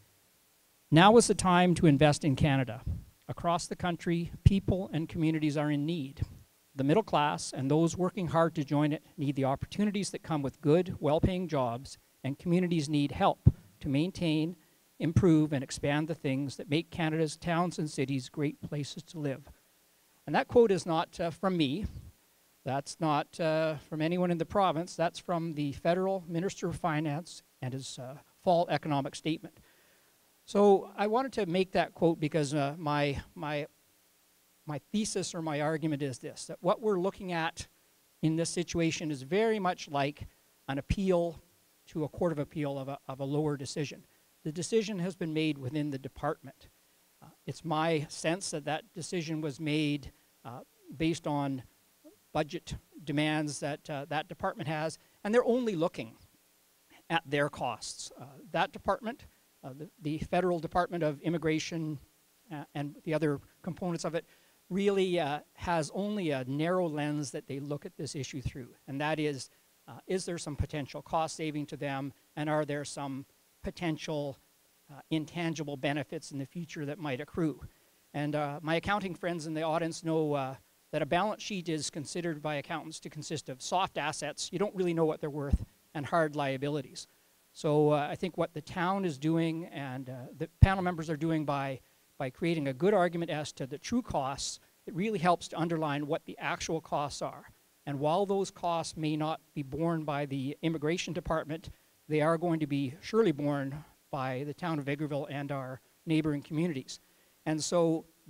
Now is the time to invest in Canada. Across the country, people and communities are in need. The middle class and those working hard to join it need the opportunities that come with good, well-paying jobs, and communities need help to maintain, improve, and expand the things that make Canada's towns and cities great places to live. And that quote is not uh, from me. That's not uh, from anyone in the province. That's from the Federal Minister of Finance and his uh, fall economic statement. So I wanted to make that quote because uh, my, my, my thesis or my argument is this, that what we're looking at in this situation is very much like an appeal to a court of appeal of a, of a lower decision. The decision has been made within the department. Uh, it's my sense that that decision was made uh, based on budget demands that uh, that department has, and they're only looking at their costs. Uh, that department, Uh, the, the Federal Department of Immigration uh, and the other components of it really uh, has only a narrow lens that they look at this issue through, and that is, uh, is there some potential cost saving to them, and are there some potential uh, intangible benefits in the future that might accrue? And uh, my accounting friends in the audience know uh, that a balance sheet is considered by accountants to consist of soft assets, you don't really know what they're worth, and hard liabilities. So uh, I think what the town is doing and uh, the panel members are doing by, by creating a good argument as to the true costs, it really helps to underline what the actual costs are. And while those costs may not be borne by the immigration department, they are going to be surely borne by the town of Vegreville and our neighboring communities. And so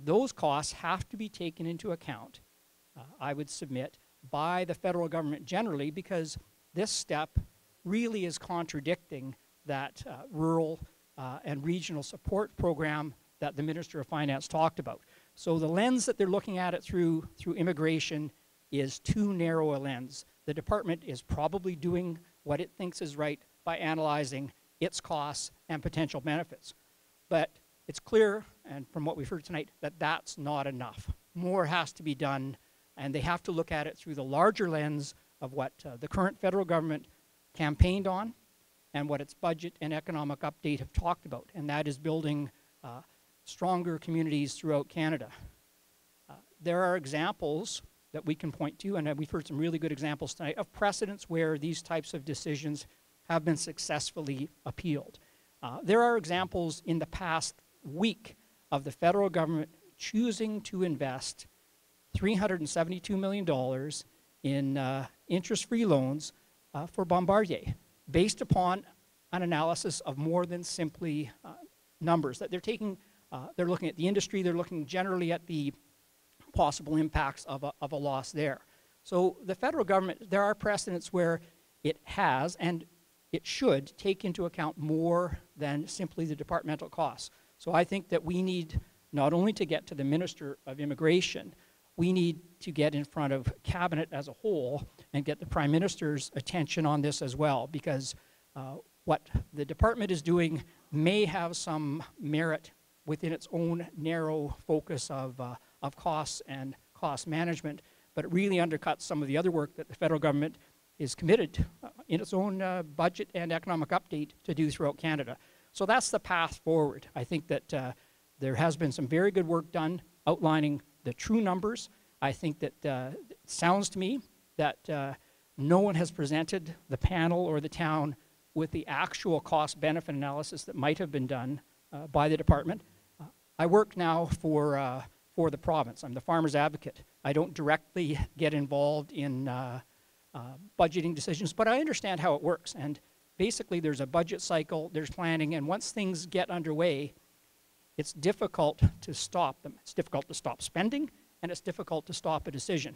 those costs have to be taken into account, uh, I would submit, by the federal government generally, because this step really is contradicting that uh, rural uh, and regional support program that the Minister of Finance talked about. So the lens that they're looking at it through, through immigration is too narrow a lens. The department is probably doing what it thinks is right by analyzing its costs and potential benefits. But it's clear, and from what we've heard tonight, that that's not enough. More has to be done, and they have to look at it through the larger lens of what uh, the current federal government campaigned on and what its budget and economic update have talked about, and that is building uh, stronger communities throughout Canada. Uh, there are examples that we can point to, and uh, we've heard some really good examples tonight, of precedents where these types of decisions have been successfully appealed. Uh, there are examples in the past week of the federal government choosing to invest three hundred seventy-two million dollars in uh, interest-free loans uh, for Bombardier, based upon an analysis of more than simply uh, numbers. That they're taking, uh, they're looking at the industry, they're looking generally at the possible impacts of a, of a loss there. So the federal government, there are precedents where it has and it should take into account more than simply the departmental costs. So I think that we need not only to get to the Minister of Immigration, we need to get in front of Cabinet as a whole and get the Prime Minister's attention on this as well, because uh, what the department is doing may have some merit within its own narrow focus of, uh, of costs and cost management, but it really undercuts some of the other work that the federal government is committed uh, in its own uh, budget and economic update to do throughout Canada. So that's the path forward. I think that uh, there has been some very good work done outlining the true numbers. I think that uh, it sounds to me that uh, no one has presented the panel or the town with the actual cost-benefit analysis that might have been done uh, by the department. Uh, I work now for, uh, for the province. I'm the farmer's advocate. I don't directly get involved in uh, uh, budgeting decisions, but I understand how it works. And basically, there's a budget cycle, there's planning, and once things get underway, it's difficult to stop them. It's difficult to stop spending, and it's difficult to stop a decision.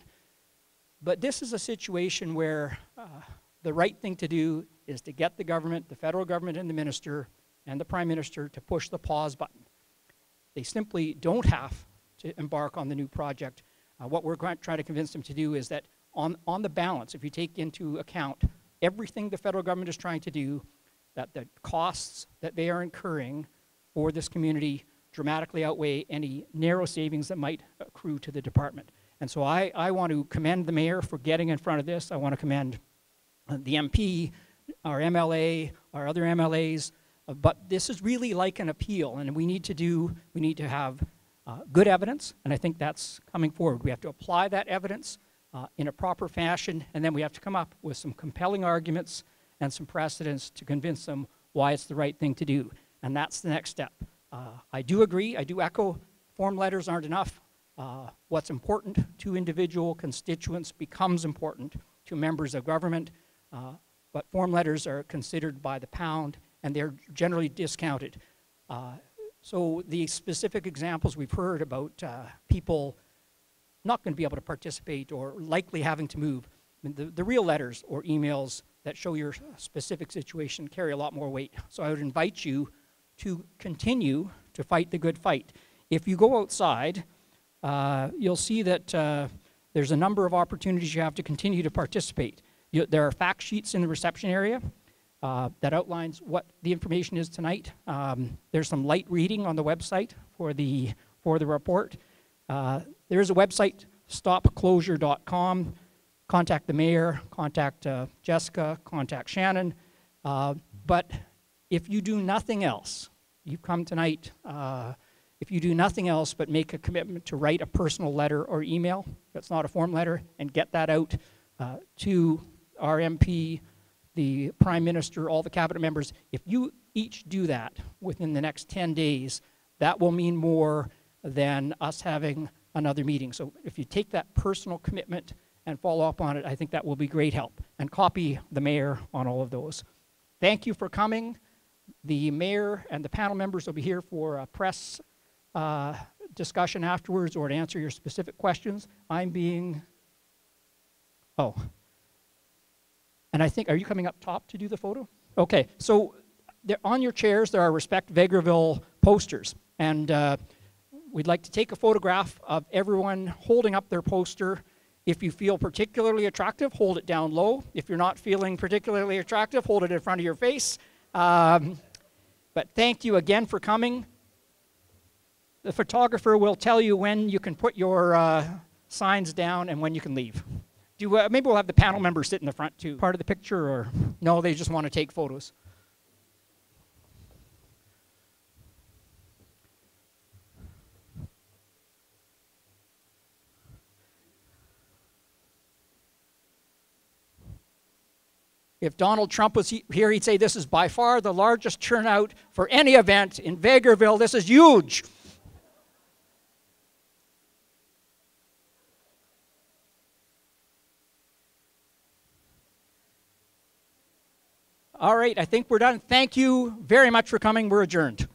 But this is a situation where uh, the right thing to do is to get the government, the federal government and the minister and the prime minister to push the pause button. They simply don't have to embark on the new project. Uh, what we're trying to convince them to do is that on, on the balance, if you take into account everything the federal government is trying to do, that the costs that they are incurring for this community dramatically outweigh any narrow savings that might accrue to the department. And so I, I want to commend the mayor for getting in front of this. I want to commend uh, the M P, our M L A, our other M L As, uh, but this is really like an appeal, and we need to do, we need to have uh, good evidence, and I think that's coming forward. We have to apply that evidence uh, in a proper fashion, and then we have to come up with some compelling arguments and some precedents to convince them why it's the right thing to do, and that's the next step. Uh, I do agree, I do echo, form letters aren't enough. Uh, what's important to individual constituents becomes important to members of government, uh, but form letters are considered by the pound and they're generally discounted. Uh, so the specific examples we've heard about uh, people not going to be able to participate or likely having to move, I mean, the, the real letters or emails that show your specific situation carry a lot more weight. So I would invite you to continue to fight the good fight. If you go outside, uh, you'll see that uh, there's a number of opportunities you have to continue to participate. You, there are fact sheets in the reception area uh, that outlines what the information is tonight. Um, there's some light reading on the website for the, for the report. Uh, there is a website, stop closure dot com. Contact the mayor, contact uh, Jessica, contact Shannon. Uh, but if you do nothing else, you've come tonight, uh, if you do nothing else but make a commitment to write a personal letter or email, that's not a form letter, and get that out uh, to our M P, the Prime Minister, all the cabinet members, if you each do that within the next ten days, that will mean more than us having another meeting. So if you take that personal commitment and follow up on it, I think that will be great help. And copy the mayor on all of those. Thank you for coming. The mayor and the panel members will be here for a press uh, discussion afterwards or to answer your specific questions. I'm being, oh. And I think, are you coming up top to do the photo? Okay, so there, on your chairs there are Respect Vegreville posters. And uh, we'd like to take a photograph of everyone holding up their poster. If you feel particularly attractive, hold it down low. If you're not feeling particularly attractive, hold it in front of your face. Um, but thank you again for coming. The photographer will tell you when you can put your uh, signs down and when you can leave. Do, uh, maybe we'll have the panel members sit in the front too. Part of the picture, or no, they just want to take photos. If Donald Trump was he here, he'd say this is by far the largest turnout for any event in Vegreville. This is huge. All right, I think we're done. Thank you very much for coming. We're adjourned.